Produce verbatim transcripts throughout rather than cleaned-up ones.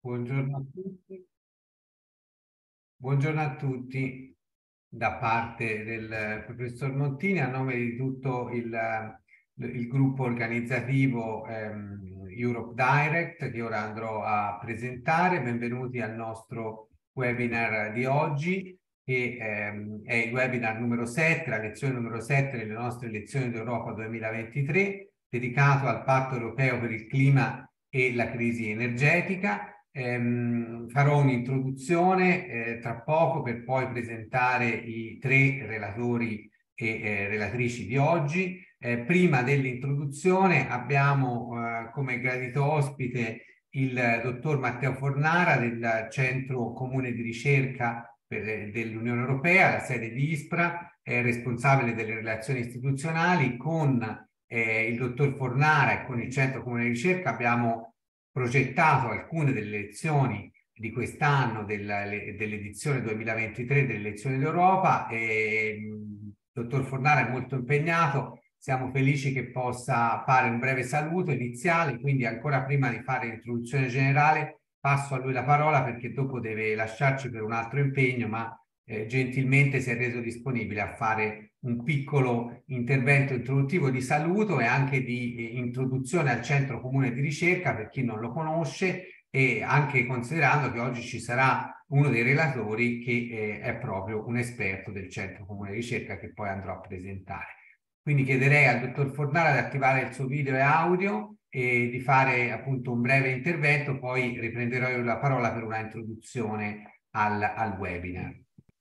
Buongiorno a tutti. Buongiorno a tutti da parte del professor Montini a nome di tutto il, il gruppo organizzativo ehm, Europe Direct che ora andrò a presentare. Benvenuti al nostro webinar di oggi che ehm, è il webinar numero sette, la lezione numero sette delle nostre lezioni d'Europa duemilaventitré, dedicato al Patto Europeo per il Clima e la crisi energetica. Ehm, farò un'introduzione eh, tra poco per poi presentare i tre relatori e eh, relatrici di oggi. Eh, prima dell'introduzione abbiamo eh, come gradito ospite il dottor Matteo Fornara del Centro Comune di Ricerca dell'Unione Europea, la sede di ISPRA, è responsabile delle relazioni istituzionali. Con eh, il dottor Fornara e con il Centro Comune di Ricerca abbiamo progettato alcune delle lezioni di quest'anno dell'edizione duemilaventitré delle lezioni d'Europa e il dottor Fornara è molto impegnato. Siamo felici che possa fare un breve saluto iniziale, quindi ancora prima di fare l'introduzione generale passo a lui la parola perché dopo deve lasciarci per un altro impegno, ma eh, gentilmente si è reso disponibile a fare un piccolo intervento introduttivo di saluto e anche di eh, introduzione al Centro Comune di Ricerca per chi non lo conosce, e anche considerando che oggi ci sarà uno dei relatori che eh, è proprio un esperto del Centro Comune di Ricerca che poi andrò a presentare. Quindi chiederei al dottor Fornara di attivare il suo video e audio e di fare appunto un breve intervento, poi riprenderò io la parola per una introduzione al, al webinar.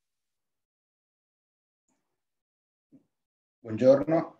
Buongiorno.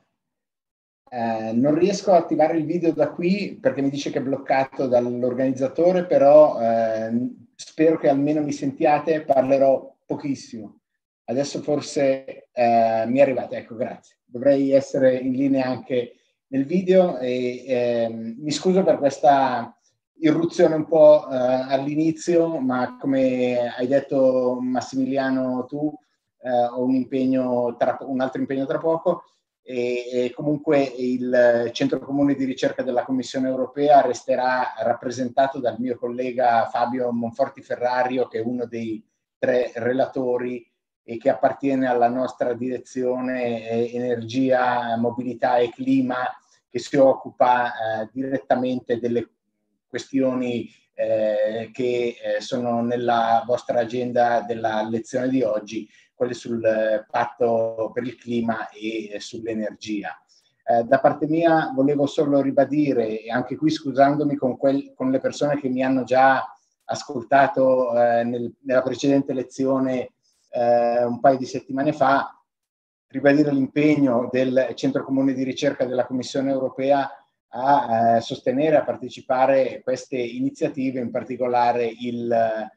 Eh, non riesco a attivare il video da qui perché mi dice che è bloccato dall'organizzatore, però eh, spero che almeno mi sentiate, parlerò pochissimo. Adesso forse eh, mi è arrivata, ecco, grazie. Dovrei essere in linea anche nel video e eh, mi scuso per questa irruzione un po' eh, all'inizio, ma come hai detto Massimiliano tu, eh, ho un impegno tra, un altro impegno tra poco. E, e comunque il Centro Comune di Ricerca della Commissione Europea resterà rappresentato dal mio collega Fabio Monforti Ferrario, che è uno dei tre relatori e che appartiene alla nostra direzione eh, Energia, Mobilità e Clima, che si occupa eh, direttamente delle questioni eh, che eh, sono nella vostra agenda della lezione di oggi, quelle sul patto per il clima e sull'energia. Eh, da parte mia volevo solo ribadire, e anche qui scusandomi con, quel, con le persone che mi hanno già ascoltato eh, nel, nella precedente lezione eh, un paio di settimane fa, ribadire l'impegno del Centro Comune di Ricerca della Commissione Europea a eh, sostenere, a partecipare a queste iniziative, in particolare il,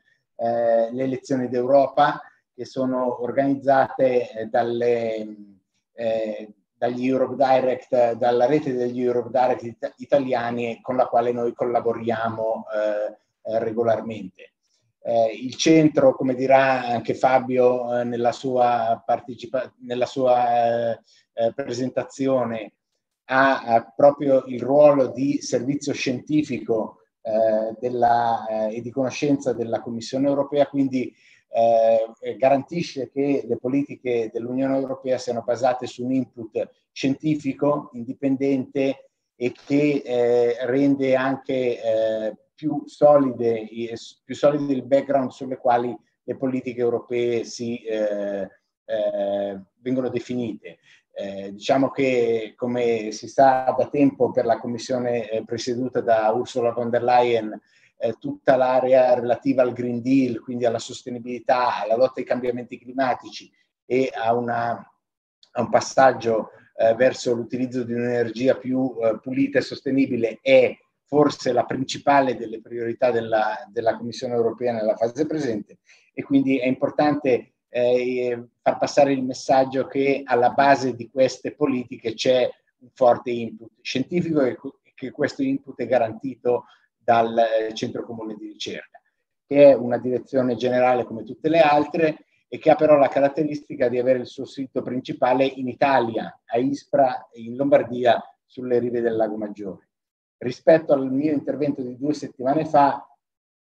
eh, le elezioni d'Europa, che sono organizzate dalle, eh, dagli Europe Direct, dalla rete degli Europe Direct it italiani con la quale noi collaboriamo eh, eh, regolarmente. Eh, il centro, come dirà anche Fabio eh, nella sua, partecipa nella sua eh, eh, presentazione, ha, ha proprio il ruolo di servizio scientifico eh, della, eh, e di conoscenza della Commissione Europea, quindi Eh, garantisce che le politiche dell'Unione Europea siano basate su un input scientifico, indipendente e che eh, rende anche eh, più solide, più solide il background sulle quali le politiche europee si, eh, eh, vengono definite. Eh, diciamo che, come si sa da tempo per la Commissione eh, presieduta da Ursula von der Leyen, Eh, tutta l'area relativa al Green Deal, quindi alla sostenibilità, alla lotta ai cambiamenti climatici e a, una, a un passaggio eh, verso l'utilizzo di un'energia più eh, pulita e sostenibile, è forse la principale delle priorità della, della Commissione Europea nella fase presente, e quindi è importante eh, far passare il messaggio che alla base di queste politiche c'è un forte input scientifico e che questo input è garantito dal Centro Comune di Ricerca, che è una direzione generale come tutte le altre e che ha però la caratteristica di avere il suo sito principale in Italia, a Ispra, in Lombardia, sulle rive del Lago Maggiore. Rispetto al mio intervento di due settimane fa,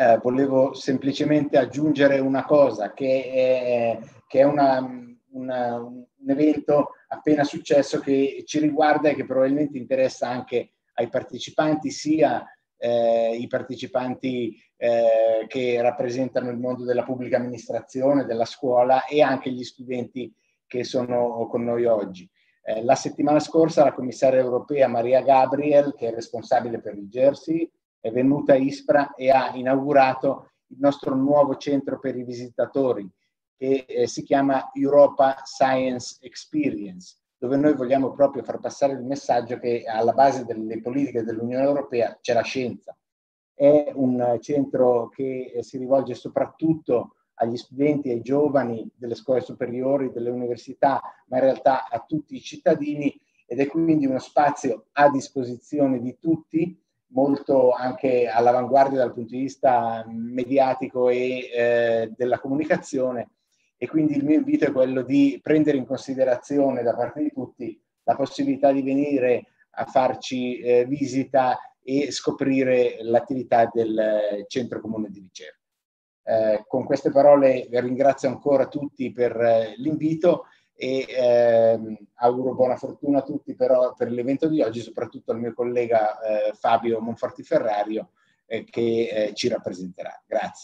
eh, volevo semplicemente aggiungere una cosa, che è, che è una, una, un evento appena successo che ci riguarda e che probabilmente interessa anche ai partecipanti, sia eh, i partecipanti eh, che rappresentano il mondo della pubblica amministrazione, della scuola, e anche gli studenti che sono con noi oggi. Eh, la settimana scorsa la commissaria europea Maria Gabriel, che è responsabile per il Jersey, è venuta a Ispra e ha inaugurato il nostro nuovo centro per i visitatori, che eh, si chiama Europa Science Experience, dove noi vogliamo proprio far passare il messaggio che alla base delle politiche dell'Unione Europea c'è la scienza. È un centro che eh, si rivolge soprattutto agli studenti e ai giovani delle scuole superiori, delle università, ma in realtà a tutti i cittadini, ed è quindi uno spazio a disposizione di tutti, molto anche all'avanguardia dal punto di vista mediatico e eh, della comunicazione, e quindi il mio invito è quello di prendere in considerazione da parte di tutti la possibilità di venire a farci eh, visita e scoprire l'attività del Centro Comune di Ricerca. Eh, con queste parole ringrazio ancora tutti per eh, l'invito e eh, auguro buona fortuna a tutti però per l'evento di oggi, soprattutto al mio collega eh, Fabio Monforti Ferrario eh, che eh, ci rappresenterà. Grazie.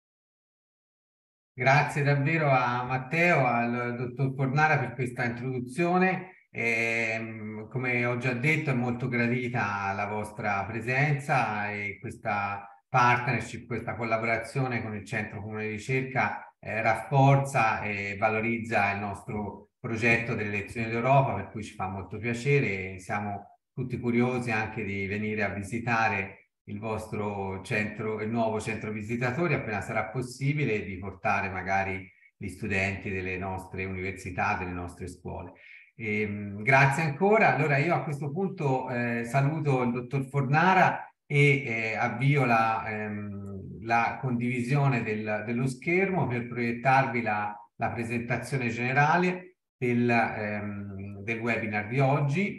Grazie davvero a Matteo, al dottor Fornara per questa introduzione. E, come ho già detto, è molto gradita la vostra presenza e questa partnership, questa collaborazione con il Centro Comune di Ricerca eh, rafforza e valorizza il nostro progetto delle lezioni d'Europa, per cui ci fa molto piacere e siamo tutti curiosi anche di venire a visitare il vostro centro, il nuovo centro visitatori appena sarà possibile, di portare magari gli studenti delle nostre università, delle nostre scuole. E, mh, grazie ancora. Allora io a questo punto eh, saluto il dottor Fornara e eh, avvio la, ehm, la condivisione del, dello schermo per proiettarvi la, la presentazione generale del, ehm, del webinar di oggi,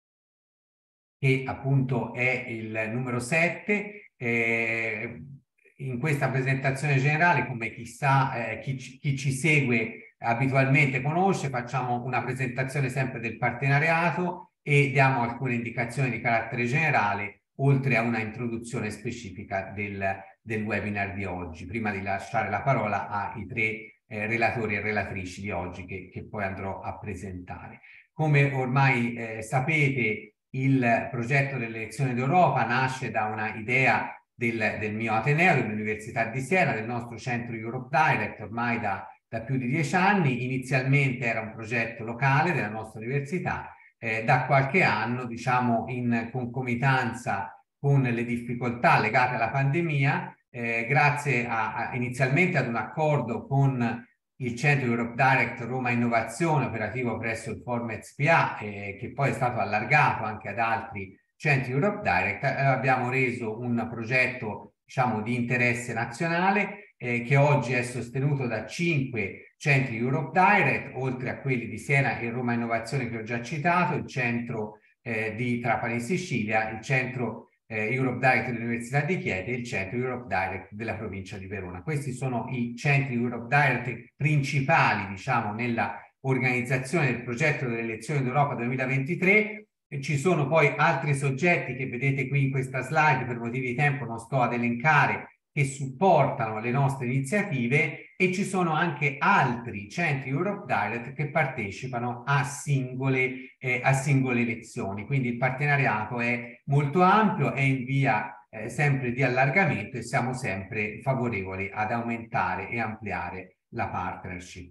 che appunto è il numero sette. Eh, in questa presentazione generale, come chissà eh, chi, chi ci segue abitualmente conosce, facciamo una presentazione sempre del partenariato e diamo alcune indicazioni di carattere generale, oltre a una introduzione specifica del, del webinar di oggi, prima di lasciare la parola ai tre eh, relatori e relatrici di oggi che, che poi andrò a presentare. Come ormai eh, sapete, il progetto delle lezioni d'Europa nasce da una idea del, del mio Ateneo, dell'Università di Siena, del nostro centro Europe Direct, ormai da, da più di dieci anni. Inizialmente era un progetto locale della nostra università, eh, da qualche anno, diciamo in concomitanza con le difficoltà legate alla pandemia, eh, grazie a, a, inizialmente ad un accordo con il Centro Europe Direct Roma Innovazione, operativo presso il Form S P A, eh, che poi è stato allargato anche ad altri centri Europe Direct, eh, abbiamo reso un progetto, diciamo, di interesse nazionale eh, che oggi è sostenuto da cinque centri Europe Direct, oltre a quelli di Siena e Roma Innovazione che ho già citato, il centro eh, di Trapani in Sicilia, il centro Eh, Europe Direct dell'Università di Chieti e il centro Europe Direct della provincia di Verona. Questi sono i centri Europe Direct principali, diciamo, nella organizzazione del progetto delle elezioni d'Europa duemilaventitré. E ci sono poi altri soggetti che vedete qui in questa slide, per motivi di tempo non sto ad elencare, che supportano le nostre iniziative, e ci sono anche altri centri Europe Direct che partecipano a singole, eh, a singole lezioni. Quindi il partenariato è molto ampio, è in via eh, sempre di allargamento e siamo sempre favorevoli ad aumentare e ampliare la partnership.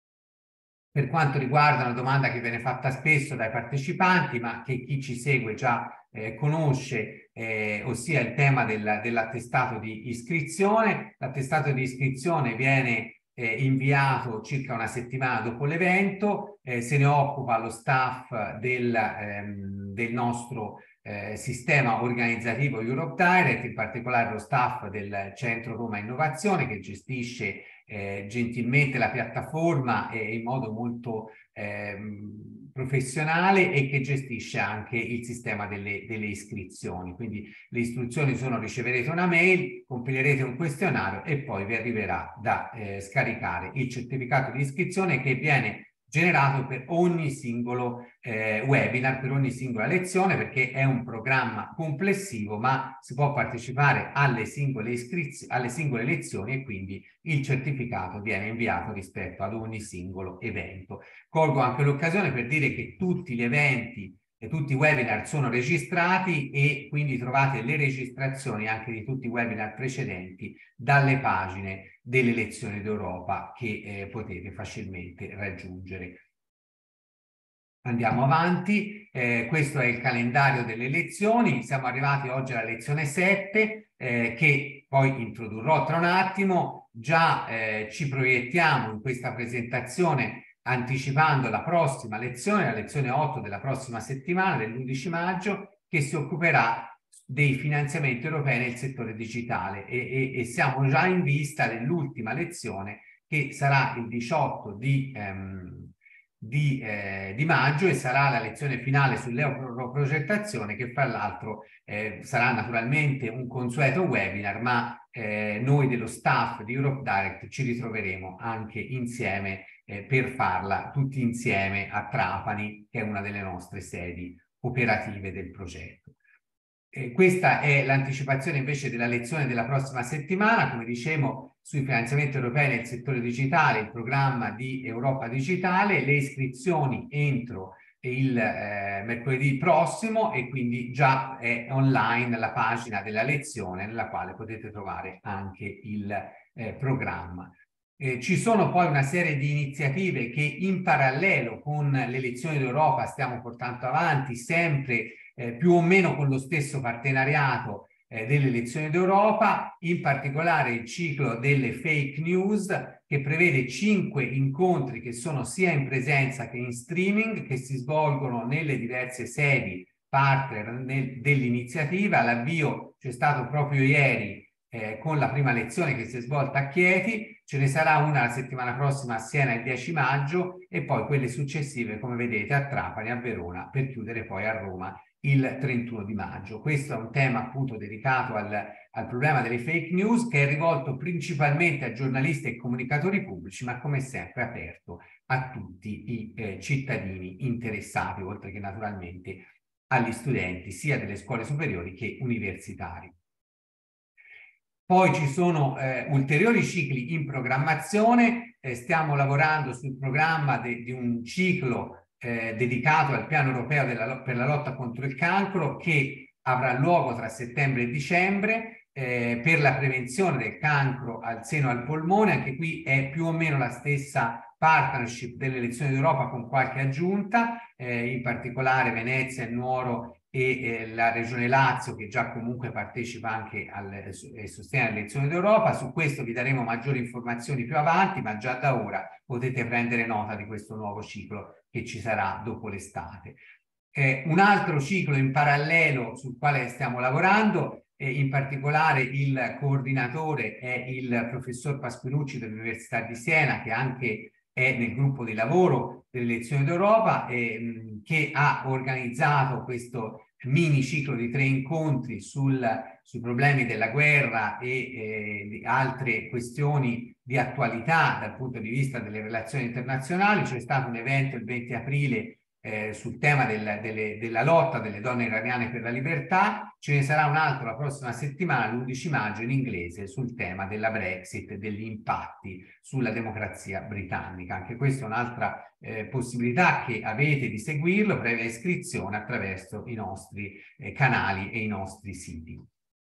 Per quanto riguarda una domanda che viene fatta spesso dai partecipanti, ma che chi ci segue già eh, conosce, eh, ossia il tema del, dell'attestato di iscrizione. L'attestato di iscrizione viene eh, inviato circa una settimana dopo l'evento, eh, se ne occupa lo staff del, ehm, del nostro eh, sistema organizzativo Europe Direct, in particolare lo staff del Centro Roma Innovazione, che gestisce Eh, gentilmente la piattaforma e in modo molto eh, professionale e che gestisce anche il sistema delle, delle iscrizioni. Quindi le istruzioni sono: riceverete una mail, compilerete un questionario e poi vi arriverà da eh, scaricare il certificato di iscrizione, che viene generato per ogni singolo eh, webinar, per ogni singola lezione, perché è un programma complessivo, ma si può partecipare alle singole iscrizioni, alle singole lezioni, e quindi il certificato viene inviato rispetto ad ogni singolo evento. Colgo anche l'occasione per dire che tutti gli eventi e tutti i webinar sono registrati, e quindi trovate le registrazioni anche di tutti i webinar precedenti dalle pagine delle lezioni d'Europa, che eh, potete facilmente raggiungere. Andiamo avanti, eh, questo è il calendario delle lezioni. Siamo arrivati oggi alla lezione sette, eh, che poi introdurrò tra un attimo. Già eh, ci proiettiamo in questa presentazione anticipando la prossima lezione, la lezione otto della prossima settimana, dell'undici maggio, che si occuperà dei finanziamenti europei nel settore digitale, e, e, e siamo già in vista dell'ultima lezione, che sarà il diciotto di, ehm, di, eh, di maggio, e sarà la lezione finale sull'europrogettazione, che fra l'altro eh, sarà naturalmente un consueto webinar, ma eh, noi dello staff di Europe Direct ci ritroveremo anche insieme eh, per farla tutti insieme a Trapani, che è una delle nostre sedi operative del progetto. Eh, questa è l'anticipazione invece della lezione della prossima settimana, come dicevo, sui finanziamenti europei nel settore digitale, il programma di Europa Digitale. Le iscrizioni entro il eh, mercoledì prossimo, e quindi già è online la pagina della lezione, nella quale potete trovare anche il eh, programma. Eh, ci sono poi una serie di iniziative che in parallelo con le lezioni d'Europa stiamo portando avanti, sempre eh, più o meno con lo stesso partenariato eh, delle lezioni d'Europa, in particolare il ciclo delle fake news, che prevede cinque incontri che sono sia in presenza che in streaming, che si svolgono nelle diverse sedi partner dell'iniziativa. L'avvio c'è stato proprio ieri eh, con la prima lezione che si è svolta a Chieti. Ce ne sarà una la settimana prossima a Siena il dieci maggio, e poi quelle successive, come vedete, a Trapani, a Verona, per chiudere poi a Roma il trentuno di maggio. Questo è un tema appunto dedicato al, al problema delle fake news, che è rivolto principalmente a giornalisti e comunicatori pubblici, ma come sempre aperto a tutti i eh, cittadini interessati, oltre che naturalmente agli studenti sia delle scuole superiori che universitari. Poi ci sono eh, ulteriori cicli in programmazione. Eh, stiamo lavorando sul programma di un ciclo eh, dedicato al piano europeo della, per la lotta contro il cancro, che avrà luogo tra settembre e dicembre, eh, per la prevenzione del cancro al seno e al polmone. Anche qui è più o meno la stessa partnership delle lezioni d'Europa, con qualche aggiunta, eh, in particolare Venezia e Nuoro e eh, la Regione Lazio, che già comunque partecipa anche al, e sostiene le lezioni d'Europa. Su questo vi daremo maggiori informazioni più avanti, ma già da ora potete prendere nota di questo nuovo ciclo che ci sarà dopo l'estate. Eh, un altro ciclo in parallelo sul quale stiamo lavorando, eh, in particolare il coordinatore è il professor Pasquinucci dell'Università di Siena, che anche è nel gruppo di lavoro delle lezioni d'Europa, eh, che ha organizzato questo mini ciclo di tre incontri sul, sui problemi della guerra e eh, di altre questioni di attualità dal punto di vista delle relazioni internazionali. C'è stato un evento il venti aprile Eh, sul tema del, delle, della lotta delle donne iraniane per la libertà. Ce ne sarà un altro la prossima settimana, l'undici maggio, in inglese, sul tema della Brexit e degli impatti sulla democrazia britannica. Anche questa è un'altra eh, possibilità che avete di seguirlo, previa iscrizione, attraverso i nostri eh, canali e i nostri siti.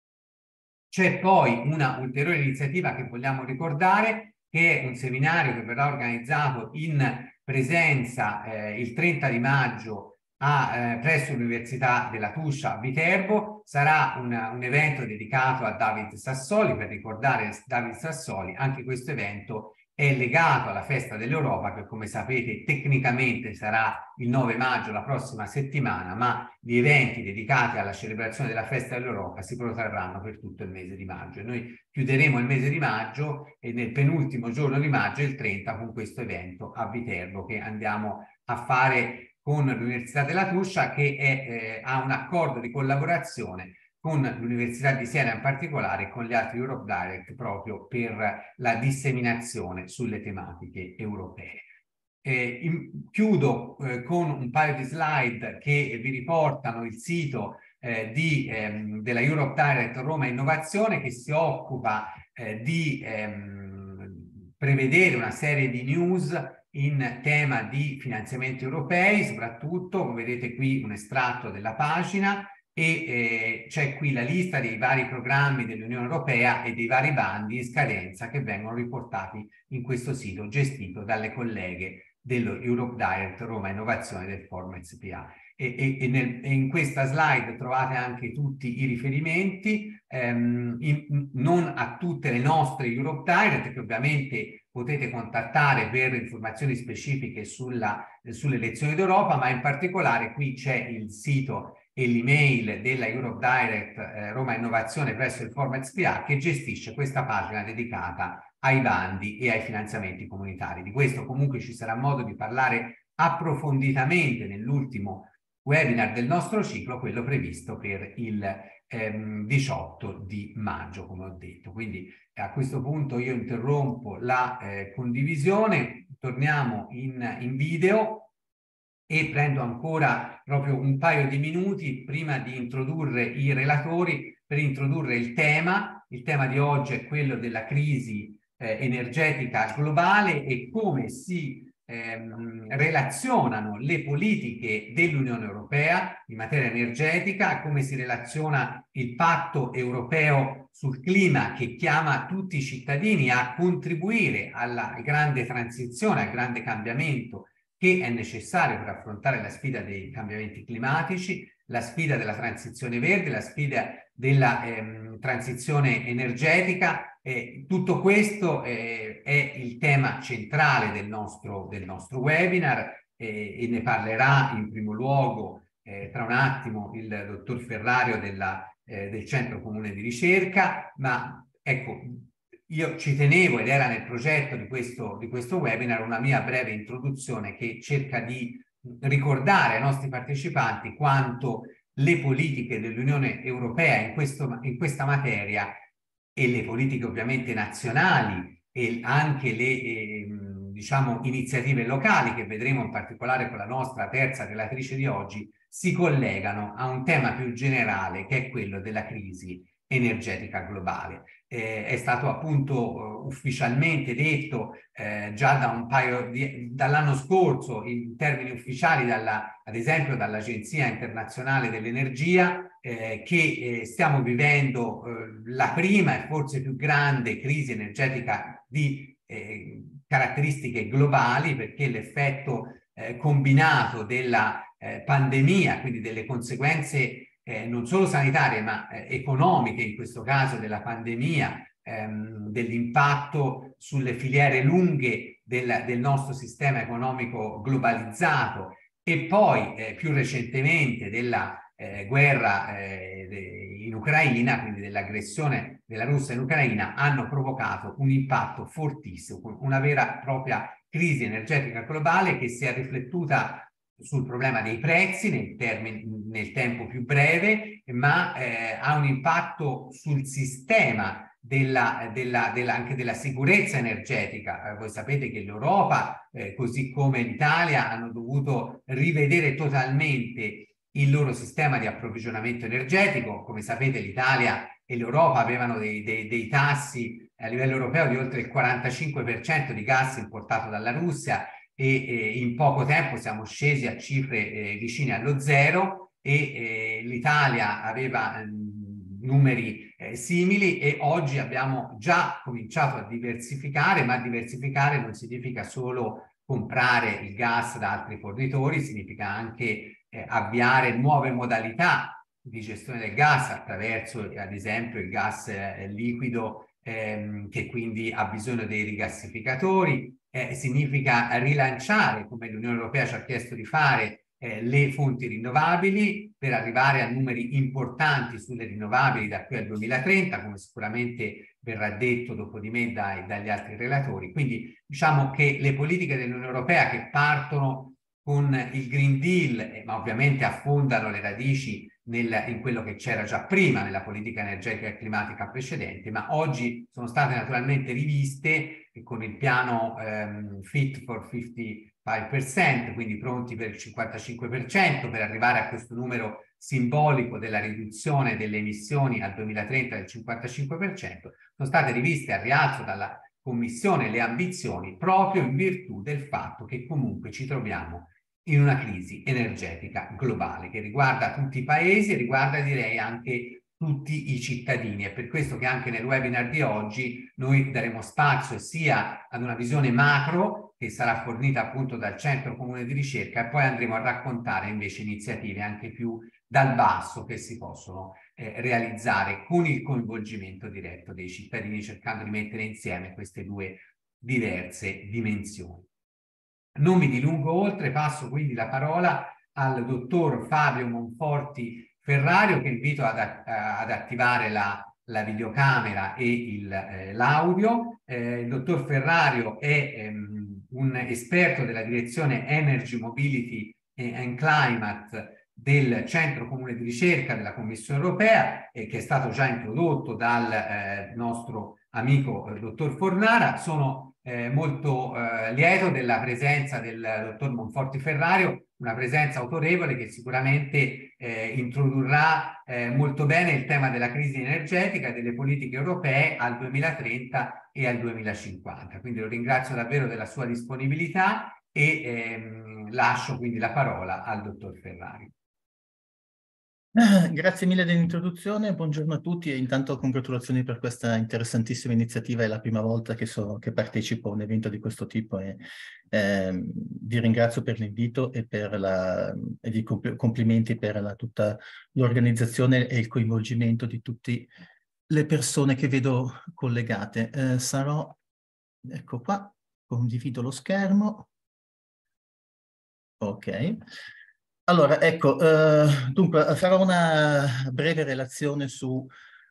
C'è poi una ulteriore iniziativa che vogliamo ricordare, che è un seminario che verrà organizzato in presenza eh, il trenta di maggio a, eh, presso l'Università della Tuscia a Viterbo. Sarà una, un evento dedicato a David Sassoli, per ricordare David Sassoli. Anche questo evento è legato alla Festa dell'Europa, che come sapete tecnicamente sarà il nove maggio, la prossima settimana, ma gli eventi dedicati alla celebrazione della Festa dell'Europa si protrarranno per tutto il mese di maggio. E noi chiuderemo il mese di maggio, e nel penultimo giorno di maggio, il trenta, con questo evento a Viterbo, che andiamo a fare con l'Università della Tuscia, che è, eh, ha un accordo di collaborazione con l'Università di Siena in particolare e con gli altri Europe Direct proprio per la disseminazione sulle tematiche europee. Eh, in, chiudo eh, con un paio di slide che vi riportano il sito eh, di, ehm, della Europe Direct Roma Innovazione, che si occupa eh, di ehm, prevedere una serie di news in tema di finanziamenti europei, soprattutto, come vedete qui un estratto della pagina, e eh, c'è qui la lista dei vari programmi dell'Unione Europea e dei vari bandi in scadenza che vengono riportati in questo sito gestito dalle colleghe dello Europe Direct Roma Innovazione del Forum S P A. E, e, e, nel, e in questa slide trovate anche tutti i riferimenti, ehm, in, non a tutte le nostre Europe Direct, che ovviamente potete contattare per informazioni specifiche sulla, sulle elezioni d'Europa, ma in particolare qui c'è il sito e l'email della Europe Direct eh, Roma Innovazione presso il Forum S P A, che gestisce questa pagina dedicata ai bandi e ai finanziamenti comunitari. Di questo comunque ci sarà modo di parlare approfonditamente nell'ultimo webinar del nostro ciclo, quello previsto per il ehm, diciotto di maggio, come ho detto. Quindi a questo punto io interrompo la eh, condivisione, torniamo in, in video e prendo ancora proprio un paio di minuti prima di introdurre i relatori per introdurre il tema. Il tema di oggi è quello della crisi eh, energetica globale e come si ehm, relazionano le politiche dell'Unione Europea in materia energetica, come si relaziona il patto europeo sul clima che chiama tutti i cittadini a contribuire alla grande transizione, al grande cambiamento che è necessario per affrontare la sfida dei cambiamenti climatici, la sfida della transizione verde, la sfida della ehm, transizione energetica. Eh, tutto questo eh, è il tema centrale del nostro, del nostro webinar eh, e ne parlerà in primo luogo eh, tra un attimo il dottor Ferrario della, eh, del Centro Comune di Ricerca, ma ecco, io ci tenevo, ed era nel progetto di questo, di questo webinar, una mia breve introduzione che cerca di ricordare ai nostri partecipanti quanto le politiche dell'Unione Europea in, questo, in questa materia e le politiche ovviamente nazionali e anche le eh, diciamo, iniziative locali che vedremo in particolare con la nostra terza relatrice di oggi si collegano a un tema più generale che è quello della crisi energetica globale. Eh, è stato appunto uh, ufficialmente detto eh, già da un paio di dall'anno scorso in termini ufficiali dalla, ad esempio dall'Agenzia Internazionale dell'Energia eh, che eh, stiamo vivendo eh, la prima e forse più grande crisi energetica di eh, caratteristiche globali, perché l'effetto eh, combinato della eh, pandemia, quindi delle conseguenze Eh, non solo sanitarie ma eh, economiche, in questo caso della pandemia, ehm, dell'impatto sulle filiere lunghe del, del nostro sistema economico globalizzato e poi eh, più recentemente della eh, guerra eh, de, in Ucraina, quindi dell'aggressione della Russia in Ucraina, hanno provocato un impatto fortissimo, una vera e propria crisi energetica globale che si è riflettuta sul problema dei prezzi nel, termine, nel tempo più breve, ma eh, ha un impatto sul sistema della, della, della, anche della sicurezza energetica. Eh, voi sapete che l'Europa, eh, così come l'Italia, hanno dovuto rivedere totalmente il loro sistema di approvvigionamento energetico. Come sapete l'Italia e l'Europa avevano dei, dei, dei tassi a livello europeo di oltre il quarantacinque per cento di gas importato dalla Russia, e eh, in poco tempo siamo scesi a cifre eh, vicine allo zero e eh, l'Italia aveva mh, numeri eh, simili e oggi abbiamo già cominciato a diversificare, ma diversificare non significa solo comprare il gas da altri fornitori, significa anche eh, avviare nuove modalità di gestione del gas attraverso ad esempio il gas eh, liquido ehm, che quindi ha bisogno dei rigassificatori. Eh, significa rilanciare, come l'Unione Europea ci ha chiesto di fare, eh, le fonti rinnovabili per arrivare a numeri importanti sulle rinnovabili da qui al duemilatrenta, come sicuramente verrà detto dopo di me dai, dagli altri relatori. Quindi diciamo che le politiche dell'Unione Europea che partono con il Green Deal, eh, ma ovviamente affondano le radici nel, in quello che c'era già prima nella politica energetica e climatica precedente, ma oggi sono state naturalmente riviste e con il piano ehm, Fit for cinquantacinque per cento, quindi pronti per il cinquantacinque per cento, per arrivare a questo numero simbolico della riduzione delle emissioni al duemilatrenta del cinquantacinque per cento, sono state riviste al rialzo dalla Commissione le ambizioni proprio in virtù del fatto che comunque ci troviamo in una crisi energetica globale che riguarda tutti i paesi e riguarda, direi, anche tutti i cittadini. È per questo che anche nel webinar di oggi noi daremo spazio sia ad una visione macro che sarà fornita appunto dal Centro Comune di Ricerca e poi andremo a raccontare invece iniziative anche più dal basso che si possono eh, realizzare con il coinvolgimento diretto dei cittadini, cercando di mettere insieme queste due diverse dimensioni. Non mi dilungo oltre, passo quindi la parola al dottor Fabio Monforti Ferrario, che invito ad, ad attivare la, la videocamera e l'audio. Eh, il dottor Ferrario è ehm, un esperto della direzione Energy, Mobility and Climate del Centro Comune di Ricerca della Commissione Europea, eh, che è stato già introdotto dal eh, nostro amico eh, dottor Fornara. Sono Eh, molto eh, lieto della presenza del dottor Monforti Ferrario, una presenza autorevole che sicuramente eh, introdurrà eh, molto bene il tema della crisi energetica e delle politiche europee al duemilatrenta e al duemilacinquanta. Quindi lo ringrazio davvero della sua disponibilità e ehm, lascio quindi la parola al dottor Ferrario. Grazie mille dell'introduzione, buongiorno a tutti e intanto congratulazioni per questa interessantissima iniziativa, è la prima volta che, so, che partecipo a un evento di questo tipo e eh, vi ringrazio per l'invito e per la, e vi complimenti per la, tutta l'organizzazione e il coinvolgimento di tutte le persone che vedo collegate. Eh, sarò, ecco qua, condivido lo schermo. Ok. Allora, ecco, eh, dunque farò una breve relazione su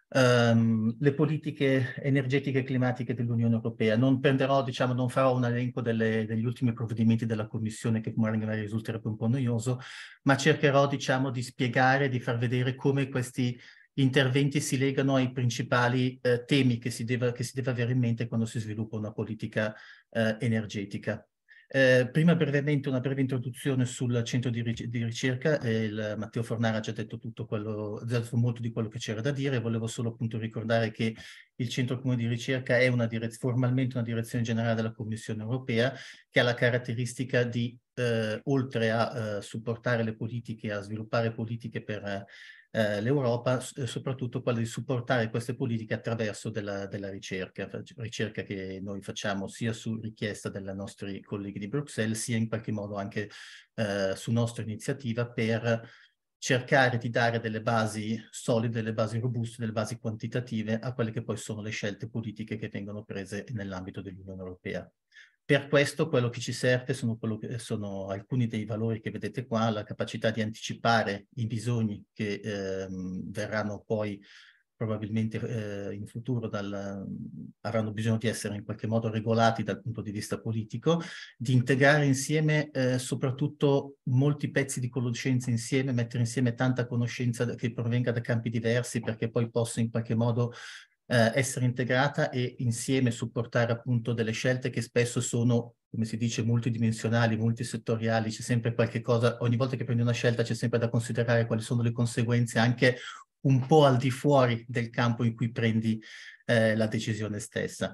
ehm, le politiche energetiche e climatiche dell'Unione Europea. Non prenderò, diciamo, non farò un elenco delle, degli ultimi provvedimenti della Commissione che magari risulterebbe un po' noioso, ma cercherò, diciamo, di spiegare, di far vedere come questi interventi si legano ai principali eh, temi che si, deve, che si deve avere in mente quando si sviluppa una politica eh, energetica. Eh, prima brevemente una breve introduzione sul centro di, ric di ricerca. Eh, il Matteo Fornara ha già detto tutto quello, molto di quello che c'era da dire. Volevo solo appunto ricordare che il centro comune di ricerca è una formalmente una direzione generale della Commissione Europea che ha la caratteristica di, eh, oltre a eh, supportare le politiche, a sviluppare politiche per Eh, l'Europa, eh, soprattutto quella di supportare queste politiche attraverso della, della ricerca, ricerca che noi facciamo sia su richiesta dei nostri colleghi di Bruxelles, sia in qualche modo anche eh, su nostra iniziativa per cercare di dare delle basi solide, delle basi robuste, delle basi quantitative a quelle che poi sono le scelte politiche che vengono prese nell'ambito dell'Unione Europea. Per questo quello che ci serve sono, quello che sono alcuni dei valori che vedete qua, la capacità di anticipare i bisogni che ehm, verranno poi probabilmente eh, in futuro dal, avranno bisogno di essere in qualche modo regolati dal punto di vista politico, di integrare insieme eh, soprattutto molti pezzi di conoscenza insieme, mettere insieme tanta conoscenza che provenga da campi diversi perché poi possa in qualche modo Eh, essere integrata e insieme supportare appunto delle scelte che spesso sono, come si dice, multidimensionali, multisettoriali, c'è sempre qualche cosa, ogni volta che prendi una scelta c'è sempre da considerare quali sono le conseguenze anche un po' al di fuori del campo in cui prendi eh, la decisione stessa.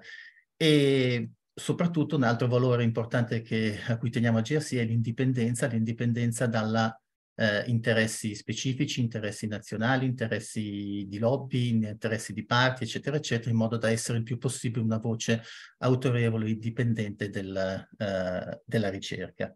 E soprattutto un altro valore importante che, a cui teniamo a G R C è l'indipendenza, l'indipendenza dalla Eh, interessi specifici, interessi nazionali, interessi di lobby, interessi di parti, eccetera, eccetera, in modo da essere il più possibile una voce autorevole e indipendente del, eh, della ricerca.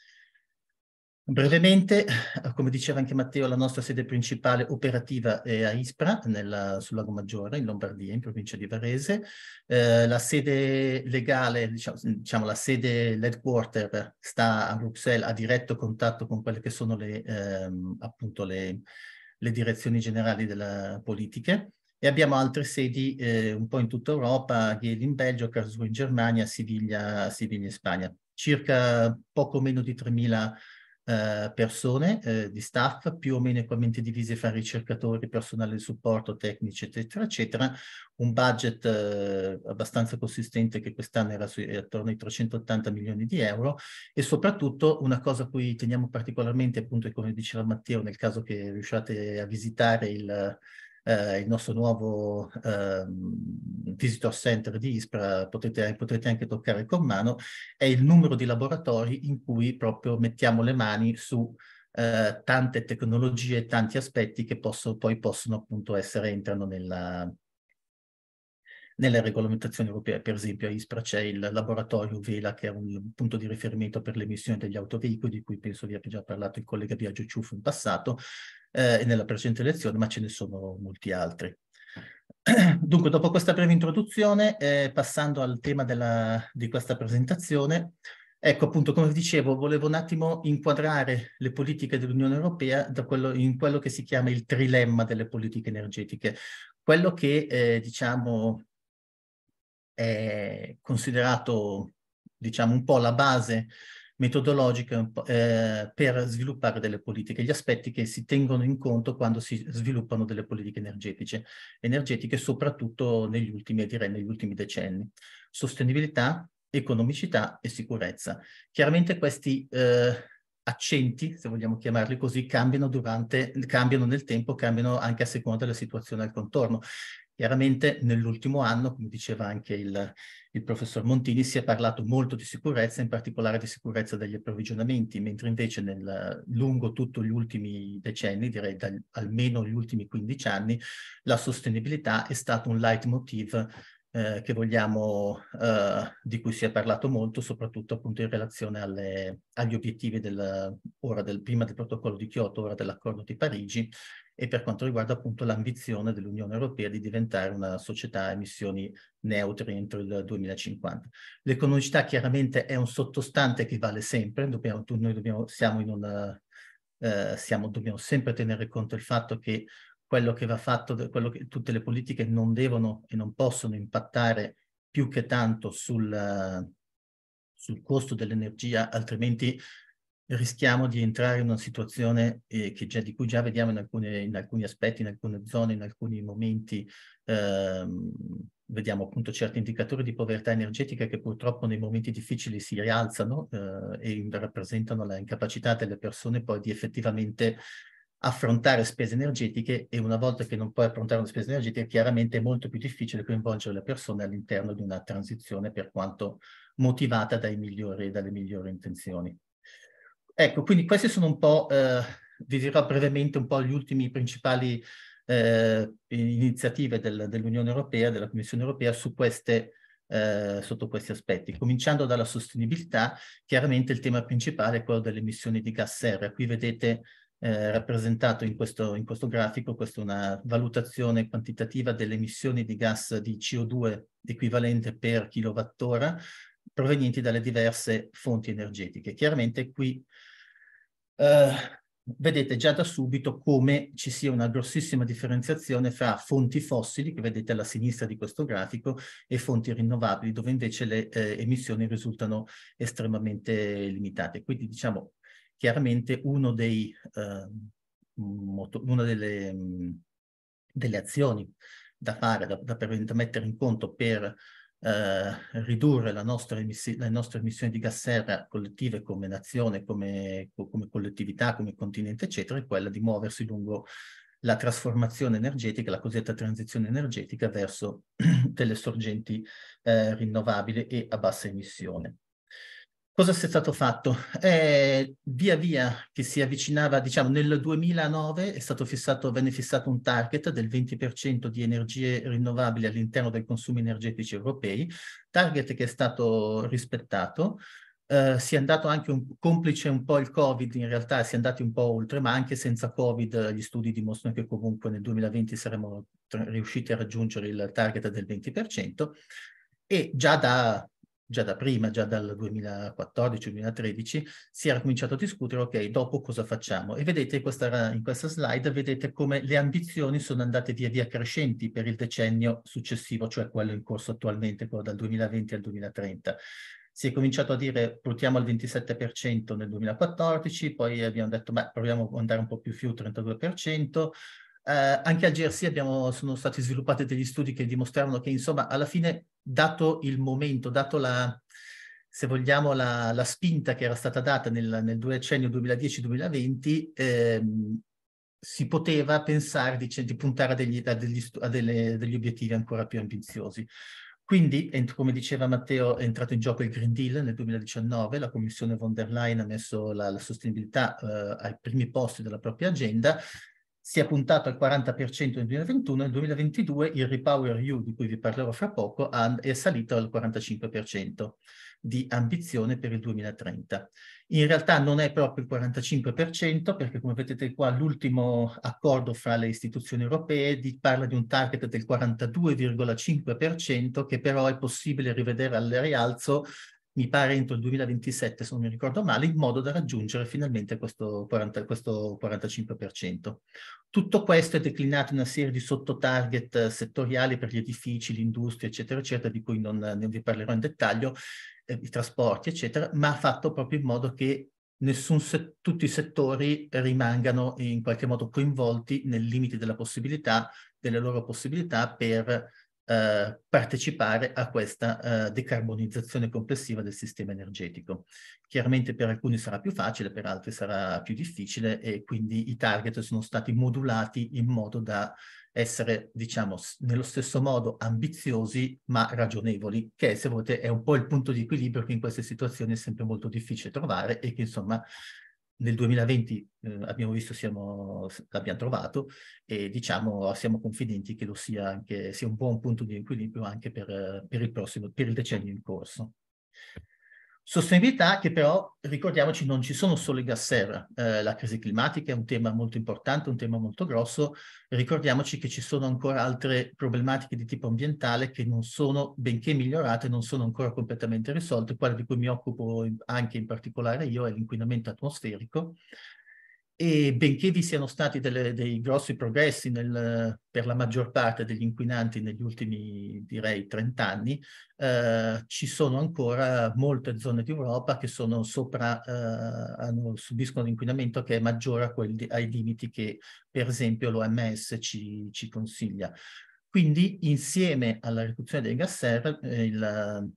Brevemente, come diceva anche Matteo, la nostra sede principale operativa è a Ispra, nella, sul Lago Maggiore, in Lombardia, in provincia di Varese. Eh, la sede legale, diciamo, diciamo la sede l'headquarter sta a Bruxelles, a diretto contatto con quelle che sono le, ehm, appunto le, le direzioni generali delle politiche. E abbiamo altre sedi eh, un po' in tutta Europa, Geel in Belgio, Karlsruhe in Germania, Siviglia, Siviglia in Spagna. circa poco meno di tremila Uh, persone uh, di staff, più o meno equamente divise fra ricercatori, personale di supporto, tecnici, eccetera, eccetera. Un budget uh, abbastanza consistente che quest'anno era su, attorno ai trecentottanta milioni di euro, e soprattutto una cosa a cui teniamo particolarmente, appunto, come diceva Matteo, nel caso che riusciate a visitare il Uh, il nostro nuovo uh, visitor center di Ispra, potete, potete anche toccare con mano, è il numero di laboratori in cui proprio mettiamo le mani su uh, tante tecnologie, tanti aspetti che posso, poi possono appunto essere, entrano nella, nelle regolamentazioni europee. Per esempio a Ispra c'è il laboratorio Vela, che è un punto di riferimento per le emissioni degli autoveicoli, di cui penso vi abbia già parlato il collega Biagio Ciuffo in passato, eh, nella precedente lezione, ma ce ne sono molti altri. Dunque, dopo questa breve introduzione, eh, passando al tema della, di questa presentazione, ecco appunto, come vi dicevo, volevo un attimo inquadrare le politiche dell'Unione Europea da quello, in quello che si chiama il trilemma delle politiche energetiche, quello che eh, diciamo è considerato, diciamo, un po' la base metodologica eh, per sviluppare delle politiche, gli aspetti che si tengono in conto quando si sviluppano delle politiche energetiche, energetiche soprattutto negli ultimi, direi, negli ultimi decenni. Sostenibilità, economicità e sicurezza. Chiaramente questi eh, accenti, se vogliamo chiamarli così, cambiano durante, cambiano nel tempo, cambiano anche a seconda della situazione al contorno. Chiaramente nell'ultimo anno, come diceva anche il, il professor Montini, si è parlato molto di sicurezza, in particolare di sicurezza degli approvvigionamenti, mentre invece nel, lungo tutto gli ultimi decenni, direi da, almeno gli ultimi quindici anni, la sostenibilità è stato un leitmotiv eh, che vogliamo, eh, di cui si è parlato molto, soprattutto appunto in relazione alle, agli obiettivi del, ora del, prima del protocollo di Kyoto, ora dell'accordo di Parigi, e per quanto riguarda appunto l'ambizione dell'Unione Europea di diventare una società a emissioni neutre entro il duemilacinquanta. L'economicità chiaramente è un sottostante che vale sempre, dobbiamo, noi dobbiamo, siamo in una, eh, siamo, dobbiamo sempre tenere conto del fatto che quello che va fatto, quello che, tutte le politiche non devono e non possono impattare più che tanto sul, uh, sul costo dell'energia, altrimenti rischiamo di entrare in una situazione eh, che già, di cui già vediamo in, alcune, in alcuni aspetti, in alcune zone, in alcuni momenti, ehm, vediamo appunto certi indicatori di povertà energetica che purtroppo nei momenti difficili si rialzano eh, e rappresentano la incapacità delle persone poi di effettivamente affrontare spese energetiche, e una volta che non puoi affrontare una spesa energetica, chiaramente è molto più difficile coinvolgere le persone all'interno di una transizione, per quanto motivata dai migliori, dalle migliori intenzioni. Ecco, quindi questi sono un po', eh, vi dirò brevemente un po' gli ultimi principali eh, iniziative del, dell'Unione Europea, della Commissione Europea su queste, eh, sotto questi aspetti. Cominciando dalla sostenibilità, chiaramente il tema principale è quello delle emissioni di gas serra. Qui vedete eh, rappresentato in questo, in questo grafico, questa è una valutazione quantitativa delle emissioni di gas di C O due equivalente per kilowattora, provenienti dalle diverse fonti energetiche. Chiaramente qui eh, vedete già da subito come ci sia una grossissima differenziazione fra fonti fossili, che vedete alla sinistra di questo grafico, e fonti rinnovabili, dove invece le eh, emissioni risultano estremamente limitate. Quindi diciamo chiaramente uno dei, eh, moto, una delle, mh, delle azioni da fare, da, da, da mettere in conto per Uh, ridurre la nostra le nostre emissioni di gas serra collettive come nazione, come, come collettività, come continente, eccetera, è quella di muoversi lungo la trasformazione energetica, la cosiddetta transizione energetica verso delle sorgenti uh, rinnovabili e a bassa emissione. Cosa è stato fatto? Eh, via via che si avvicinava, diciamo nel duemilanove è stato fissato, venne fissato un target del venti per cento di energie rinnovabili all'interno dei consumi energetici europei, target che è stato rispettato. Eh, si è andato anche un, complice un po' il Covid, in realtà si è andati un po' oltre, ma anche senza Covid gli studi dimostrano che comunque nel duemilaventi saremmo riusciti a raggiungere il target del venti per cento, e già da già da prima, già dal duemilaquattordici duemilatredici, si era cominciato a discutere, ok, dopo cosa facciamo? E vedete questa, in questa slide, vedete come le ambizioni sono andate via via crescenti per il decennio successivo, cioè quello in corso attualmente, quello dal duemilaventi al duemilatrenta. Si è cominciato a dire portiamo al ventisette per cento nel duemilaquattordici, poi abbiamo detto beh, proviamo ad andare un po' più su, trentadue per cento. Eh, anche al G R C abbiamo, sono stati sviluppati degli studi che dimostravano che, insomma, alla fine, dato il momento, dato la, se vogliamo, la, la spinta che era stata data nel, nel decennio duemiladieci duemilaventi, ehm, si poteva pensare di, di puntare a degli, a degli, a delle, degli obiettivi ancora più ambiziosi. Quindi, come diceva Matteo, è entrato in gioco il Green Deal nel duemiladiciannove, la Commissione von der Leyen ha messo la, la sostenibilità eh, ai primi posti della propria agenda, si è puntato al quaranta per cento nel duemilaventuno, nel duemilaventidue il Repower E U, di cui vi parlerò fra poco, è salito al quarantacinque per cento di ambizione per il duemilatrenta. In realtà non è proprio il quarantacinque per cento, perché come vedete qua l'ultimo accordo fra le istituzioni europee di, parla di un target del quarantadue virgola cinque per cento, che però è possibile rivedere al rialzo, mi pare entro il duemilaventisette, se non mi ricordo male, in modo da raggiungere finalmente questo, quaranta, questo quarantacinque per cento. Tutto questo è declinato in una serie di sottotarget settoriali per gli edifici, l'industria, eccetera, eccetera, di cui non, non vi parlerò in dettaglio, eh, i trasporti, eccetera, ma fatto proprio in modo che nessun tutti i settori rimangano in qualche modo coinvolti nei limiti della possibilità, delle loro possibilità per Uh, partecipare a questa uh, decarbonizzazione complessiva del sistema energetico. Chiaramente per alcuni sarà più facile, per altri sarà più difficile e quindi i target sono stati modulati in modo da essere, diciamo, nello stesso modo ambiziosi ma ragionevoli, che se volete è un po' il punto di equilibrio che in queste situazioni è sempre molto difficile trovare e che insomma nel duemilaventi eh, abbiamo visto siamo l'abbiamo trovato e diciamo siamo confidenti che lo sia anche sia un buon punto di equilibrio anche per, per il prossimo per il decennio in corso. Sostenibilità che però, ricordiamoci, non ci sono solo i gas serra. Eh, la crisi climatica è un tema molto importante, un tema molto grosso. Ricordiamoci che ci sono ancora altre problematiche di tipo ambientale che non sono, benché migliorate, non sono ancora completamente risolte. Quella di cui mi occupo anche in particolare io è l'inquinamento atmosferico. E benché vi siano stati delle, dei grossi progressi nel, per la maggior parte degli inquinanti negli ultimi, direi, trenta anni, eh, ci sono ancora molte zone d'Europa che sono sopra, eh, hanno, subiscono un inquinamento che è maggiore a quelli, ai limiti che, per esempio, l'O M S ci, ci consiglia. Quindi, insieme alla riduzione dei gas serra, eh, il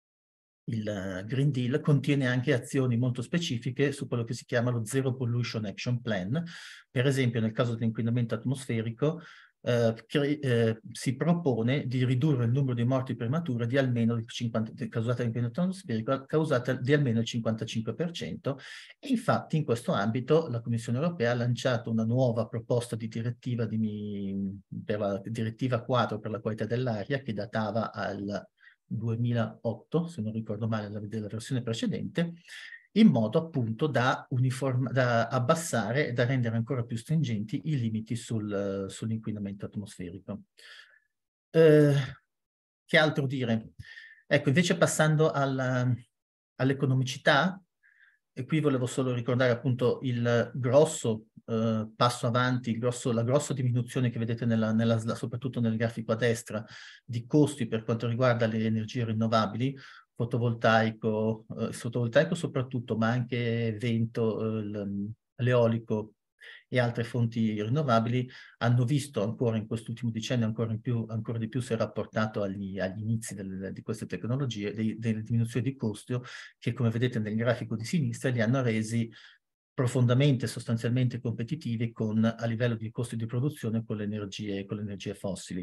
Il Green Deal contiene anche azioni molto specifiche su quello che si chiama lo Zero Pollution Action Plan. Per esempio, nel caso dell'inquinamento atmosferico, eh, eh, si propone di ridurre il numero di morti premature di almeno il cinquanta, causate dall'inquinamento atmosferico, causate di almeno il cinquantacinque per cento. E infatti, in questo ambito, la Commissione europea ha lanciato una nuova proposta di direttiva, di, per la direttiva quadro per la qualità dell'aria, che datava al duemilaotto, se non ricordo male, la, della versione precedente, in modo appunto da, da abbassare e da rendere ancora più stringenti i limiti sul, sull'inquinamento atmosferico. Eh, che altro dire? Ecco, invece passando all'economicità, e qui volevo solo ricordare appunto il grosso eh, passo avanti, il grosso, la grossa diminuzione che vedete nella, nella, soprattutto nel grafico a destra di costi per quanto riguarda le energie rinnovabili, fotovoltaico, eh, fotovoltaico soprattutto, ma anche vento, eh, l'eolico e altre fonti rinnovabili hanno visto ancora in quest'ultimo decennio, ancora, in più, ancora di più si è rapportato agli, agli inizi del, di queste tecnologie, dei, delle diminuzioni di costo che, come vedete nel grafico di sinistra, li hanno resi profondamente, sostanzialmente competitivi con, a livello di costi di produzione con le energie, con le energie fossili.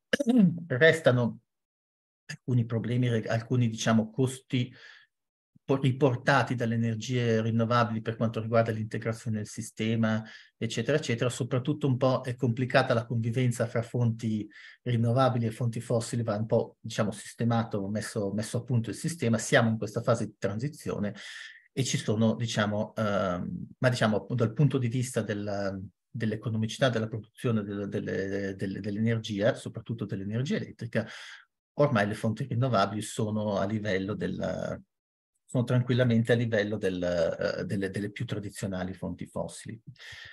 Restano alcuni problemi, alcuni diciamo costi riportati dalle energie rinnovabili per quanto riguarda l'integrazione del sistema, eccetera, eccetera. Soprattutto un po' è complicata la convivenza fra fonti rinnovabili e fonti fossili, va un po', diciamo, sistemato, messo, messo a punto il sistema. Siamo in questa fase di transizione e ci sono, diciamo, ehm, ma diciamo dal punto di vista del, dell'economicità della produzione del, delle, delle, dell'energia, soprattutto dell'energia elettrica, ormai le fonti rinnovabili sono a livello del sono tranquillamente a livello del, uh, delle, delle più tradizionali fonti fossili.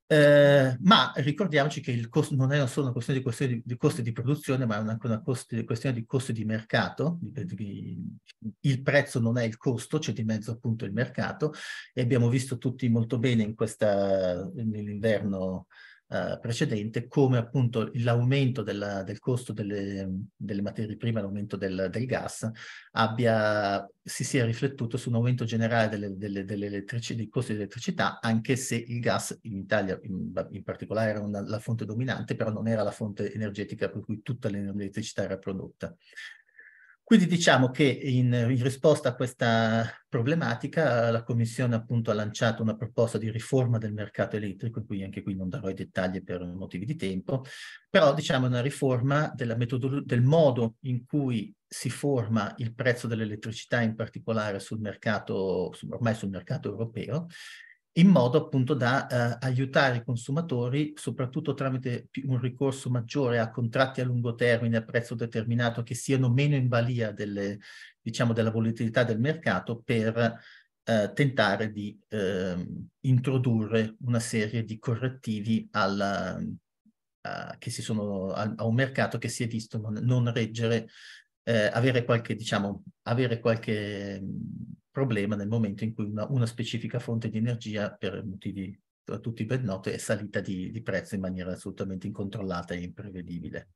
Eh, ma ricordiamoci che il costo non è solo una questione di, questione di, di costi di produzione, ma è anche una costi, questione di costi di mercato. Di, di, il prezzo non è il costo, c'è di mezzo appunto il mercato, e abbiamo visto tutti molto bene in questa, nell'inverno Uh, precedente, come appunto l'aumento del costo delle, delle materie prime, l'aumento del, del gas, abbia, si sia riflettuto su un aumento generale delle, delle, delle dei costi dell'elettricità, anche se il gas in Italia in, in particolare era una, la fonte dominante, però non era la fonte energetica per cui tutta l'elettricità era prodotta. Quindi diciamo che in, in risposta a questa problematica la Commissione appunto ha lanciato una proposta di riforma del mercato elettrico, in cui anche qui non darò i dettagli per motivi di tempo, però diciamo una riforma della del modo in cui si forma il prezzo dell'elettricità, in particolare sul mercato, ormai sul mercato europeo, in modo appunto da eh, aiutare i consumatori, soprattutto tramite un ricorso maggiore a contratti a lungo termine a prezzo determinato, che siano meno in balia delle, diciamo, della volatilità del mercato, per eh, tentare di eh, introdurre una serie di correttivi alla, a, che si sono, a, a un mercato che si è visto non, non reggere, eh, avere qualche, diciamo, avere qualche problema nel momento in cui una, una specifica fonte di energia, per motivi a tutti ben noti, è salita di, di prezzo in maniera assolutamente incontrollata e imprevedibile.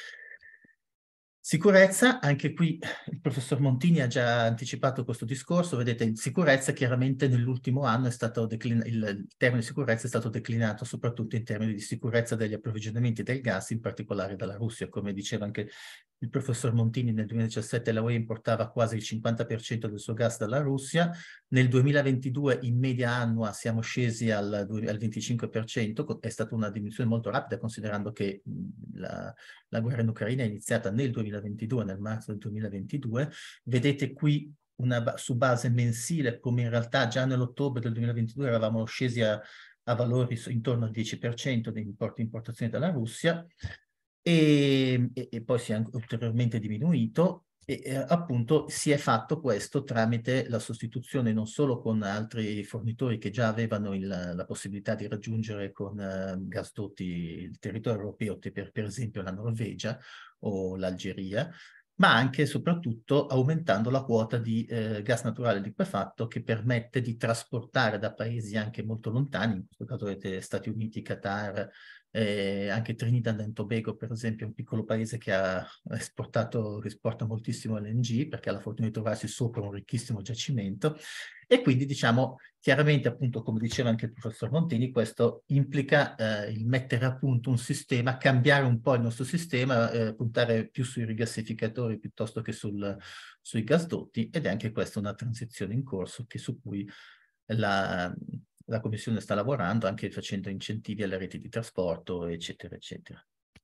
Sicurezza, anche qui il professor Montini ha già anticipato questo discorso. Vedete, in sicurezza chiaramente nell'ultimo anno è stato declinato, il termine sicurezza è stato declinato soprattutto in termini di sicurezza degli approvvigionamenti del gas, in particolare dalla Russia. Come diceva anche il professor Montini, nel duemiladiciassette la U E importava quasi il cinquanta per cento del suo gas dalla Russia, nel duemilaventidue in media annua siamo scesi al, al venticinque per cento, è stata una diminuzione molto rapida considerando che la, la guerra in Ucraina è iniziata nel duemilaventidue, nel marzo del duemilaventidue. Vedete qui una, su base mensile come in realtà già nell'ottobre del duemilaventidue eravamo scesi a, a valori intorno al dieci per cento di import importazioni dalla Russia. E, e, e poi si è ulteriormente diminuito, e eh, appunto si è fatto questo tramite la sostituzione non solo con altri fornitori che già avevano il, la possibilità di raggiungere con eh, gasdotti il territorio europeo, per, per esempio la Norvegia o l'Algeria, ma anche e soprattutto aumentando la quota di eh, gas naturale liquefatto, che permette di trasportare da paesi anche molto lontani, in questo caso avete Stati Uniti, Qatar, eh, anche Trinidad and Tobago, per esempio, è un piccolo paese che ha esportato, esporta moltissimo L N G, perché ha la fortuna di trovarsi sopra un ricchissimo giacimento, e quindi diciamo chiaramente, appunto, come diceva anche il professor Montini, questo implica eh, il mettere a punto un sistema, cambiare un po' il nostro sistema, eh, puntare più sui rigassificatori piuttosto che sul, sui gasdotti, ed è anche questa una transizione in corso che su cui la, la Commissione sta lavorando, anche facendo incentivi alle reti di trasporto, eccetera, eccetera.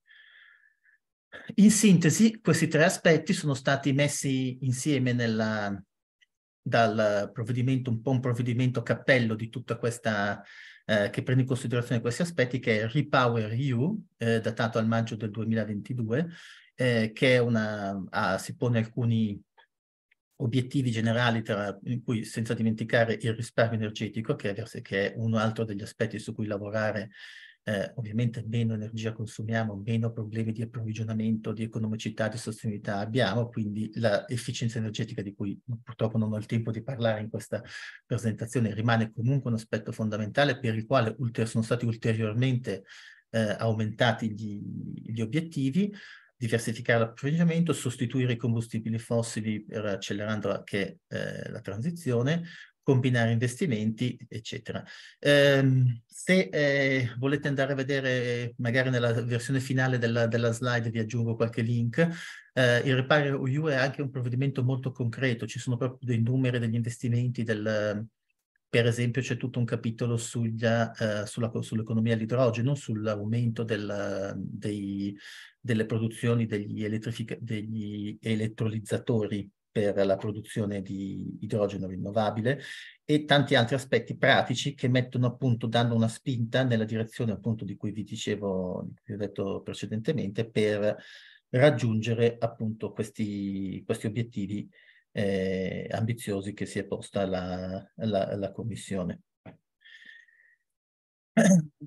In sintesi, questi tre aspetti sono stati messi insieme nella, dal provvedimento, un po' un provvedimento cappello di tutta questa, eh, che prende in considerazione questi aspetti, che è Repower E U, eh, datato al maggio del duemilaventidue, eh, che è una, ah, si pone alcuni obiettivi generali, tra, in cui, senza dimenticare il risparmio energetico, che è, che è un altro degli aspetti su cui lavorare. Eh, ovviamente meno energia consumiamo, meno problemi di approvvigionamento, di economicità, di sostenibilità abbiamo, quindi l'efficienza energetica, di cui purtroppo non ho il tempo di parlare in questa presentazione, rimane comunque un aspetto fondamentale, per il quale sono stati ulteriormente eh, aumentati gli, gli obiettivi. Diversificare l'approvvigionamento, sostituire i combustibili fossili per accelerando anche eh, la transizione, combinare investimenti, eccetera. Eh, se eh, volete andare a vedere, magari nella versione finale della, della slide vi aggiungo qualche link, eh, il Repower E U è anche un provvedimento molto concreto, ci sono proprio dei numeri degli investimenti del... Per esempio c'è tutto un capitolo suglia, uh, sulla, sull'economia all'idrogeno, sull'aumento del, dei, delle produzioni degli, degli elettrolizzatori per la produzione di idrogeno rinnovabile, e tanti altri aspetti pratici che mettono appunto, danno una spinta nella direzione appunto di cui vi dicevo, di cui vi ho detto precedentemente, per raggiungere appunto questi, questi obiettivi Eh, ambiziosi che si è posta la, la, la Commissione.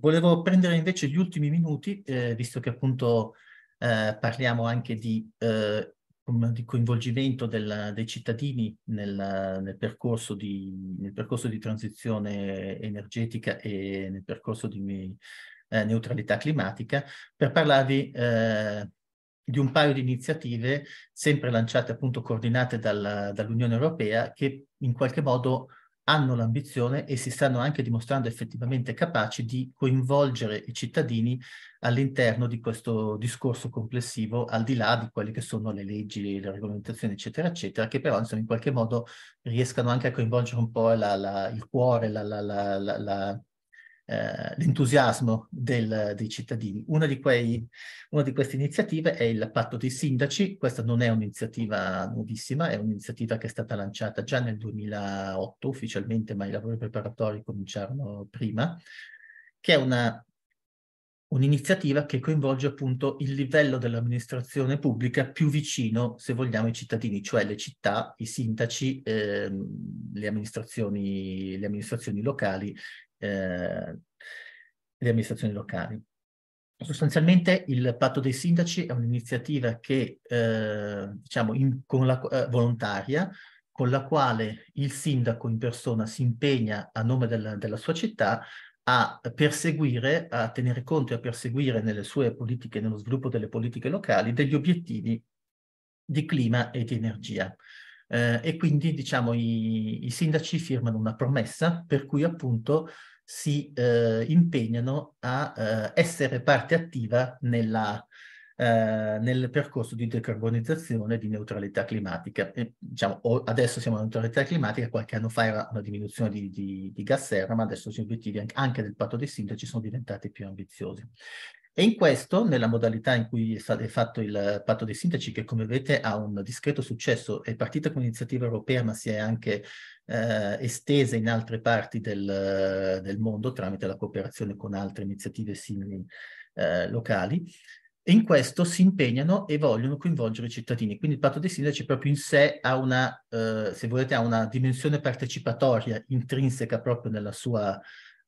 volevo prendere invece gli ultimi minuti, eh, visto che appunto eh, parliamo anche di, eh, di coinvolgimento del, dei cittadini nel, nel, percorso di, nel percorso di transizione energetica e nel percorso di eh, neutralità climatica, per parlarvi eh, di un paio di iniziative sempre lanciate, appunto coordinate dal, dall'Unione Europea, che in qualche modo hanno l'ambizione e si stanno anche dimostrando effettivamente capaci di coinvolgere i cittadini all'interno di questo discorso complessivo, al di là di quelle che sono le leggi, le regolamentazioni, eccetera, eccetera, che però insomma in qualche modo riescano anche a coinvolgere un po' la, la, il cuore, la, la, la, la, la Uh, l'entusiasmo del, dei cittadini. Una di, quei, una di queste iniziative è il Patto dei Sindaci. Questa non è un'iniziativa nuovissima, è un'iniziativa che è stata lanciata già nel duemilaotto ufficialmente, ma i lavori preparatori cominciarono prima, che è una un'iniziativa che coinvolge appunto il livello dell'amministrazione pubblica più vicino, se vogliamo, ai cittadini, cioè le città, i sindaci, ehm, le amministrazioni, le amministrazioni locali, eh, le amministrazioni locali. Sostanzialmente il Patto dei Sindaci è un'iniziativa che, eh, diciamo, in, con la, eh, volontaria, con la quale il sindaco in persona si impegna a nome della, della sua città a perseguire, a tenere conto e a perseguire nelle sue politiche, nello sviluppo delle politiche locali, degli obiettivi di clima e di energia. Eh, e quindi, diciamo, i, i sindaci firmano una promessa per cui appunto si eh, impegnano a eh, essere parte attiva nella, eh, nel percorso di decarbonizzazione e di neutralità climatica. E, diciamo, adesso siamo alla neutralità climatica, qualche anno fa era una diminuzione di, di, di gas serra, ma adesso gli obiettivi anche, anche del patto dei sindaci sono diventati più ambiziosi. E in questo, nella modalità in cui è fatto il patto dei sindaci, che come vedete ha un discreto successo, è partita con iniziativa europea, ma si è anche eh, estesa in altre parti del, del mondo tramite la cooperazione con altre iniziative simili eh, locali. E in questo si impegnano e vogliono coinvolgere i cittadini. Quindi il patto dei sindaci proprio in sé ha una, eh, se volete, ha una dimensione partecipatoria intrinseca proprio nella sua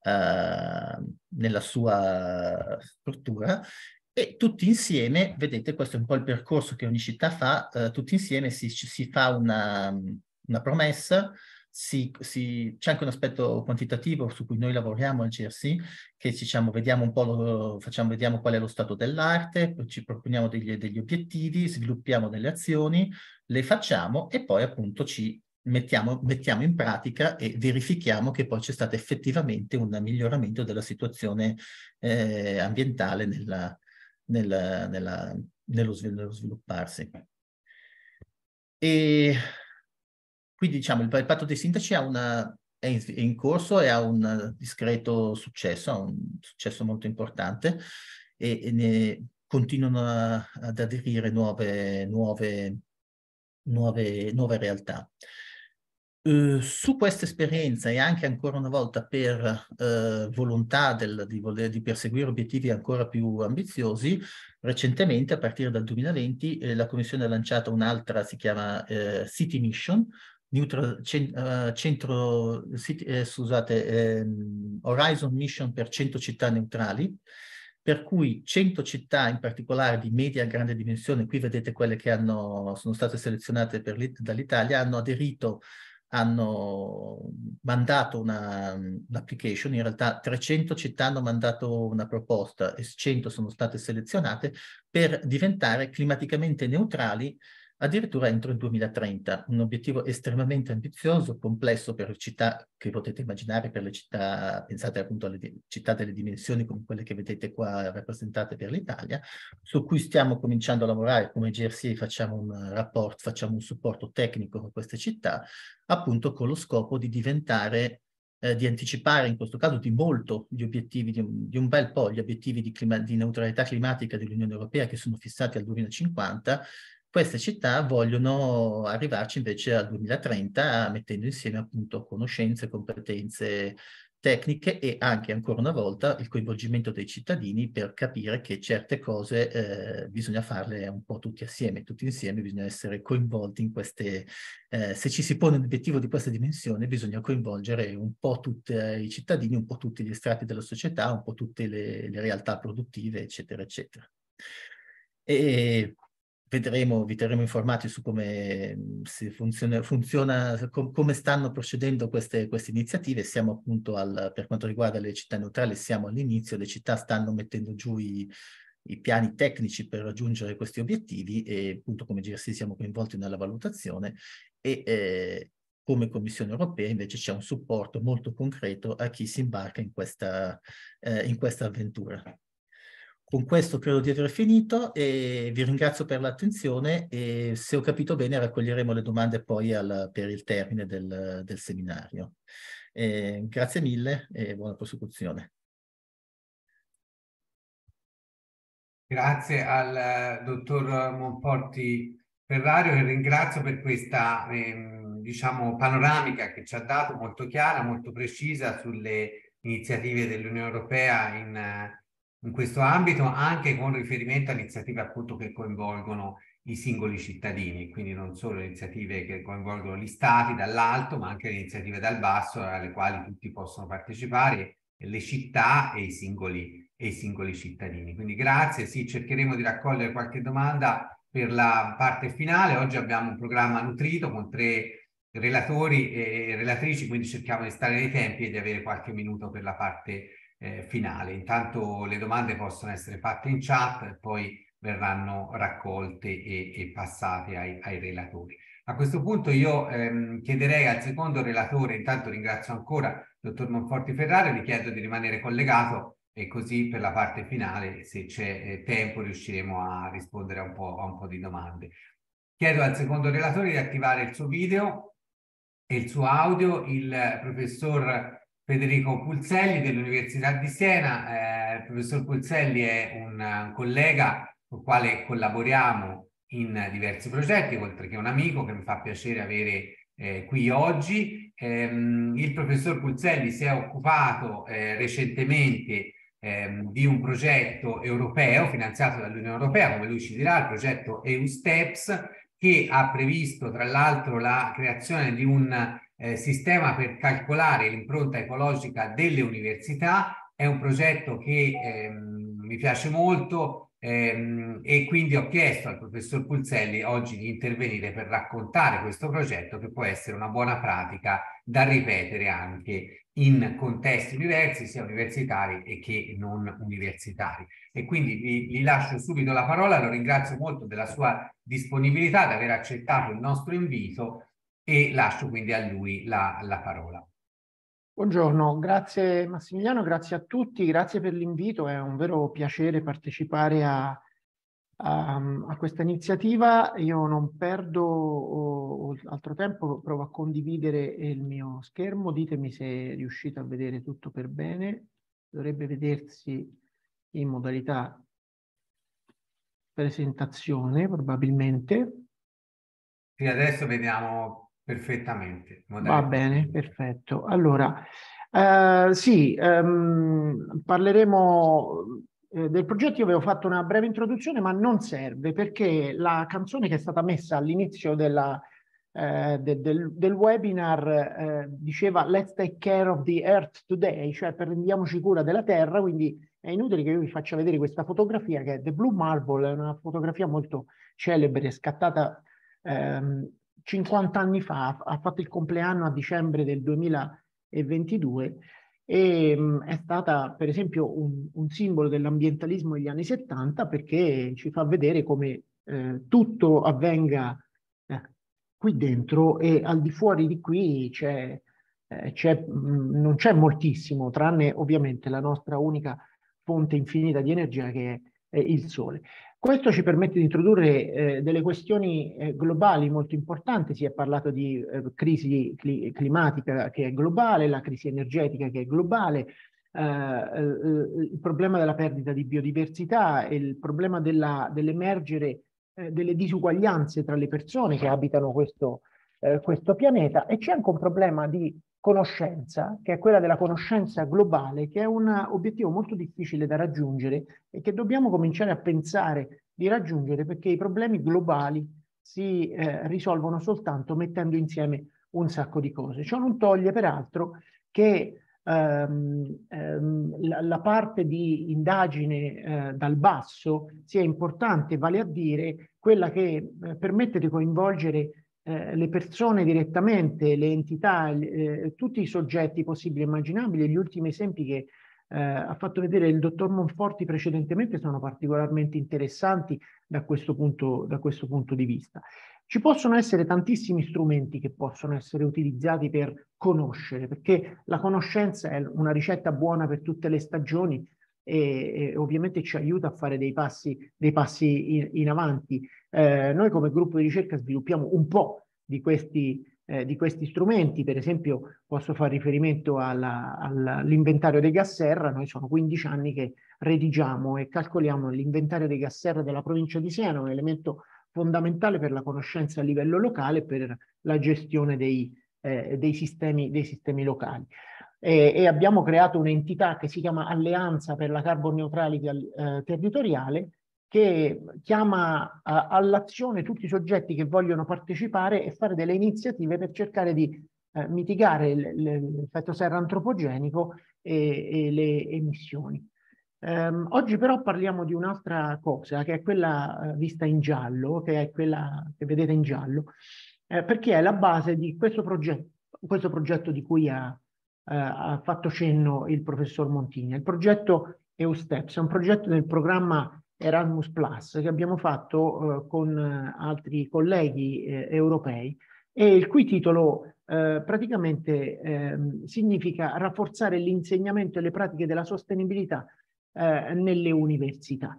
Uh, nella sua struttura, e tutti insieme, vedete, questo è un po' il percorso che ogni città fa, uh, tutti insieme si, si fa una, una promessa, si, si, c'è anche un aspetto quantitativo su cui noi lavoriamo al G R C, che diciamo, vediamo un po', lo, facciamo, vediamo qual è lo stato dell'arte, ci proponiamo degli, degli obiettivi, sviluppiamo delle azioni, le facciamo e poi appunto ci Mettiamo, mettiamo in pratica e verifichiamo che poi c'è stato effettivamente un miglioramento della situazione eh, ambientale nella, nella, nella, nello, nello svilupparsi. E quindi diciamo il, il patto dei sindaci ha una, è, in, è in corso e ha un discreto successo, ha un successo molto importante, e, e ne continuano a, ad aderire nuove, nuove, nuove, nuove realtà. Uh, su questa esperienza e anche ancora una volta per uh, volontà del, di, voler, di perseguire obiettivi ancora più ambiziosi, recentemente a partire dal duemilaventi eh, la Commissione ha lanciato un'altra, si chiama eh, City Mission, neutral, cent, uh, centro, city, eh, scusate, ehm, Horizon Mission per cento città neutrali, per cui cento città in particolare di media e grande dimensione, qui vedete quelle che hanno, sono state selezionate dall'Italia, hanno aderito, hanno mandato un'application, in realtà trecento città hanno mandato una proposta e cento sono state selezionate per diventare climaticamente neutrali addirittura entro il duemilatrenta, un obiettivo estremamente ambizioso, complesso per città che potete immaginare, per le città, pensate appunto alle città delle dimensioni come quelle che vedete qua rappresentate per l'Italia, su cui stiamo cominciando a lavorare come G R C, facciamo un rapporto, facciamo un supporto tecnico a queste città, appunto con lo scopo di diventare Eh, di anticipare in questo caso di molto gli obiettivi, di un, di un bel po' gli obiettivi di, clima, di neutralità climatica dell'Unione Europea che sono fissati al duemilacinquanta. Queste città vogliono arrivarci invece al duemilatrenta mettendo insieme appunto conoscenze, competenze tecniche e anche, ancora una volta, il coinvolgimento dei cittadini per capire che certe cose eh, bisogna farle un po' tutti assieme, tutti insieme, bisogna essere coinvolti in queste... Eh, se ci si pone un obiettivo di questa dimensione, bisogna coinvolgere un po' tutti i cittadini, un po' tutti gli strati della società, un po' tutte le, le realtà produttive, eccetera, eccetera. E vedremo, vi terremo informati su come si funziona, funziona com, come stanno procedendo queste, queste iniziative. Siamo appunto al, per quanto riguarda le città neutrali, siamo all'inizio, le città stanno mettendo giù i, i piani tecnici per raggiungere questi obiettivi e appunto come G R C siamo coinvolti nella valutazione e eh, come Commissione europea invece c'è un supporto molto concreto a chi si imbarca in questa, eh, in questa avventura. Con questo credo di aver finito e vi ringrazio per l'attenzione e se ho capito bene raccoglieremo le domande poi al, per il termine del, del seminario. Eh, grazie mille e buona prosecuzione. Grazie al dottor Monforti Ferrario che ringrazio per questa ehm, diciamo panoramica che ci ha dato, molto chiara, molto precisa sulle iniziative dell'Unione Europea in in questo ambito, anche con riferimento a iniziative appunto che coinvolgono i singoli cittadini, quindi non solo iniziative che coinvolgono gli stati dall'alto, ma anche le iniziative dal basso alle quali tutti possono partecipare, le città e i singoli, e i singoli cittadini. Quindi grazie, sì, cercheremo di raccogliere qualche domanda per la parte finale. Oggi abbiamo un programma nutrito con tre relatori e relatrici, quindi cerchiamo di stare nei tempi e di avere qualche minuto per la parte Eh, finale. Intanto le domande possono essere fatte in chat e poi verranno raccolte e, e passate ai, ai relatori. A questo punto io ehm, chiederei al secondo relatore, intanto ringrazio ancora il dottor Monforti Ferrario, gli chiedo di rimanere collegato e così per la parte finale, se c'è eh, tempo, riusciremo a rispondere a un po', a un po' di domande. Chiedo al secondo relatore di attivare il suo video e il suo audio, il professor Federico Pulselli dell'Università di Siena. Eh, il professor Pulselli è un, un collega con il quale collaboriamo in diversi progetti, oltre che un amico che mi fa piacere avere eh, qui oggi. Ehm, il professor Pulselli si è occupato eh, recentemente ehm, di un progetto europeo finanziato dall'Unione Europea, come lui ci dirà, il progetto E U STEPS, che ha previsto tra l'altro la creazione di un Eh, sistema per calcolare l'impronta ecologica delle università. È un progetto che ehm, mi piace molto ehm, e quindi ho chiesto al professor Pulselli oggi di intervenire per raccontare questo progetto, che può essere una buona pratica da ripetere anche in contesti diversi, sia universitari e che non universitari. E quindi vi, vi lascio subito la parola, lo ringrazio molto della sua disponibilità, di aver accettato il nostro invito e lascio quindi a lui la, la parola. Buongiorno, grazie Massimiliano, grazie a tutti, grazie per l'invito, è un vero piacere partecipare a, a, a questa iniziativa. Io non perdo o, o altro tempo, provo a condividere il mio schermo, ditemi se riuscite a vedere tutto per bene, dovrebbe vedersi in modalità presentazione probabilmente. Sì, adesso vediamo perfettamente. Va bene, perfetto. Allora, eh, sì, ehm, parleremo eh, del progetto. Io avevo fatto una breve introduzione, ma non serve perché la canzone che è stata messa all'inizio della, eh, de, del, del webinar eh, diceva "Let's take care of the earth today", cioè prendiamoci cura della terra, quindi è inutile che io vi faccia vedere questa fotografia che è The Blue Marble, è una fotografia molto celebre, scattata ehm, cinquanta anni fa, ha fatto il compleanno a dicembre del duemilaventidue e mh, è stata per esempio un, un simbolo dell'ambientalismo degli anni settanta perché ci fa vedere come eh, tutto avvenga eh, qui dentro e al di fuori di qui c'è, eh, c'è, mh, non c'è moltissimo, tranne ovviamente la nostra unica fonte infinita di energia che è, è il Sole. Questo ci permette di introdurre eh, delle questioni eh, globali molto importanti. Si è parlato di eh, crisi cli climatica che è globale, la crisi energetica che è globale, eh, il problema della perdita di biodiversità, il problema dell'emergere eh, delle disuguaglianze tra le persone che abitano questo, eh, questo pianeta, e c'è anche un problema di conoscenza, che è quella della conoscenza globale, che è un obiettivo molto difficile da raggiungere e che dobbiamo cominciare a pensare di raggiungere, perché i problemi globali si eh, risolvono soltanto mettendo insieme un sacco di cose. Ciò non toglie peraltro che ehm, ehm, la, la parte di indagine eh, dal basso sia importante, vale a dire quella che eh, permette di coinvolgere eh, le persone direttamente, le entità, eh, tutti i soggetti possibili e immaginabili. Gli ultimi esempi che eh, ha fatto vedere il dottor Monforti precedentemente sono particolarmente interessanti da questo punto, da questo punto di vista. Ci possono essere tantissimi strumenti che possono essere utilizzati per conoscere, perché la conoscenza è una ricetta buona per tutte le stagioni e, e ovviamente ci aiuta a fare dei passi, dei passi in, in avanti. Eh, noi come gruppo di ricerca sviluppiamo un po' di questi, eh, di questi strumenti. Per esempio posso fare riferimento all'inventario dei gas serra. Noi sono quindici anni che redigiamo e calcoliamo l'inventario dei gas serra della provincia di Siena, un elemento fondamentale per la conoscenza a livello locale e per la gestione dei, eh, dei, sistemi, dei sistemi locali. E, e abbiamo creato un'entità che si chiama Alleanza per la Carbon Neutrality eh, Territoriale, che chiama all'azione tutti i soggetti che vogliono partecipare e fare delle iniziative per cercare di eh, mitigare l'effetto serra antropogenico e, e le emissioni. Um, oggi però parliamo di un'altra cosa, che è quella uh, vista in giallo, che è quella che vedete in giallo, eh, perché è la base di questo progetto, questo progetto di cui ha, uh, ha fatto cenno il professor Montini. Il progetto EUSTEPS è un progetto del programma Erasmus Plus che abbiamo fatto uh, con uh, altri colleghi eh, europei, e il cui titolo eh, praticamente eh, significa rafforzare l'insegnamento e le pratiche della sostenibilità Eh, nelle università.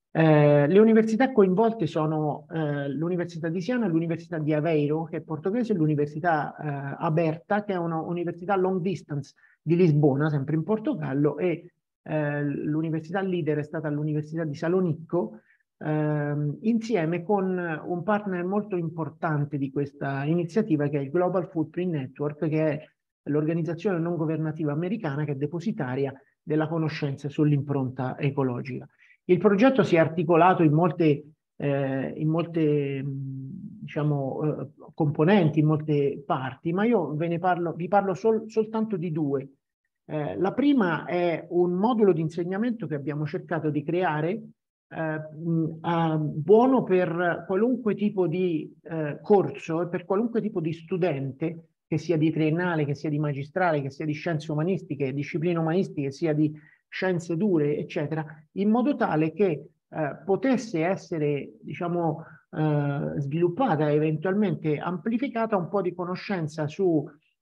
Eh, le università coinvolte sono eh, l'Università di Siena, l'Università di Aveiro, che è portoghese, e l'Università eh, Aberta, che è un'università long distance di Lisbona, sempre in Portogallo, e eh, l'università leader è stata l'Università di Salonicco, eh, insieme con un partner molto importante di questa iniziativa, che è il Global Footprint Network, che è l'organizzazione non governativa americana che è depositaria della conoscenza sull'impronta ecologica. Il progetto si è articolato in molte, eh, in molte diciamo, eh, componenti, in molte parti, ma io ve ne parlo, vi parlo sol, soltanto di due. Eh, la prima è un modulo di insegnamento che abbiamo cercato di creare eh, mh, uh, buono per qualunque tipo di eh, corso e per qualunque tipo di studente, che sia di triennale, che sia di magistrale, che sia di scienze umanistiche, discipline umanistiche, sia di scienze dure, eccetera, in modo tale che eh, potesse essere, diciamo, eh, sviluppata e eventualmente amplificata un po' di conoscenza su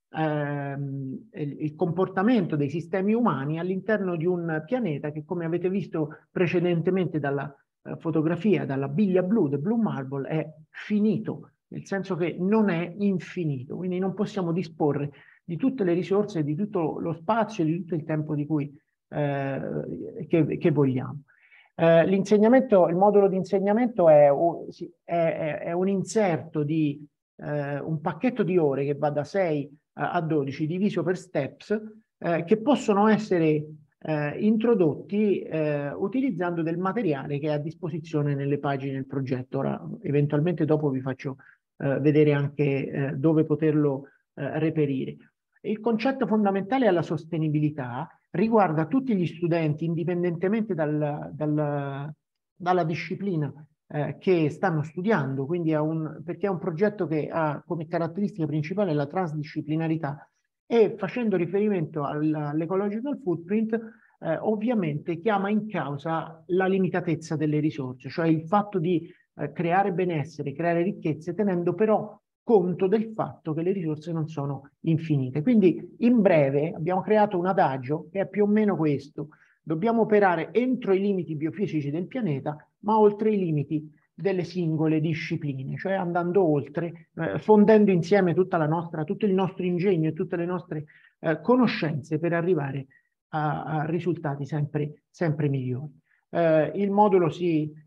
ehm, il, il comportamento dei sistemi umani all'interno di un pianeta che, come avete visto precedentemente dalla eh, fotografia, dalla biglia blu, the Blue Marble, è finito, nel senso che non è infinito, quindi non possiamo disporre di tutte le risorse, di tutto lo spazio, di tutto il tempo di cui, eh, che, che vogliamo. Eh, l'insegnamento, il modulo di insegnamento è, è, è un inserto di eh, un pacchetto di ore che va da sei a dodici diviso per steps, eh, che possono essere eh, introdotti eh, utilizzando del materiale che è a disposizione nelle pagine del progetto. Ora, eventualmente dopo vi faccio eh, vedere anche eh, dove poterlo eh, reperire. Il concetto fondamentale è la sostenibilità, riguarda tutti gli studenti indipendentemente dal, dal, dalla disciplina eh, che stanno studiando, quindi è un, perché è un progetto che ha come caratteristica principale la transdisciplinarità, e facendo riferimento all'ecological footprint eh, ovviamente chiama in causa la limitatezza delle risorse, cioè il fatto di eh, creare benessere, creare ricchezze, tenendo però conto del fatto che le risorse non sono infinite. Quindi in breve abbiamo creato un adagio che è più o meno questo: dobbiamo operare entro i limiti biofisici del pianeta, ma oltre i limiti delle singole discipline, cioè andando oltre, eh, fondendo insieme tutta la nostra, tutto il nostro ingegno e tutte le nostre eh, conoscenze per arrivare a, a risultati sempre, sempre migliori. Eh, il modulo si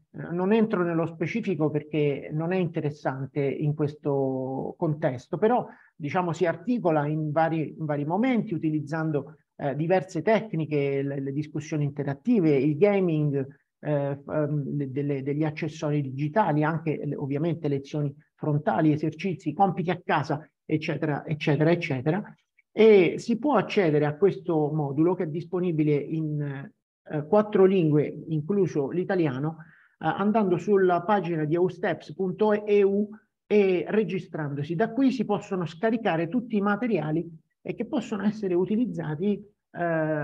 non entro nello specifico perché non è interessante in questo contesto, però diciamo si articola in vari, in vari momenti utilizzando eh, diverse tecniche, le, le discussioni interattive, il gaming, eh, delle, degli accessori digitali, anche ovviamente lezioni frontali, esercizi, compiti a casa, eccetera, eccetera, eccetera. E si può accedere a questo modulo che è disponibile in eh, quattro lingue, incluso l'italiano, eh, andando sulla pagina di eusteps punto e u e registrandosi. Da qui si possono scaricare tutti i materiali e che possono essere utilizzati eh,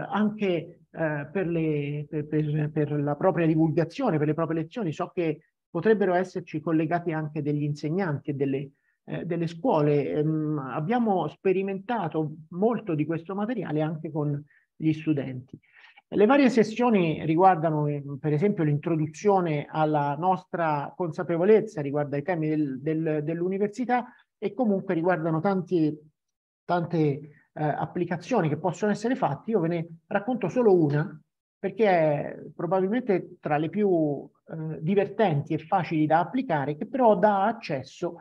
anche eh, per, le, per, per, per la propria divulgazione, per le proprie lezioni. So che potrebbero esserci collegati anche degli insegnanti e delle Eh, delle scuole. Ehm, abbiamo sperimentato molto di questo materiale anche con gli studenti. Le varie sessioni riguardano eh, per esempio l'introduzione alla nostra consapevolezza riguardo ai temi del, del, dell'università e comunque riguardano tanti, tante eh, applicazioni che possono essere fatte. Io ve ne racconto solo una perché è probabilmente tra le più eh, divertenti e facili da applicare, che però dà accesso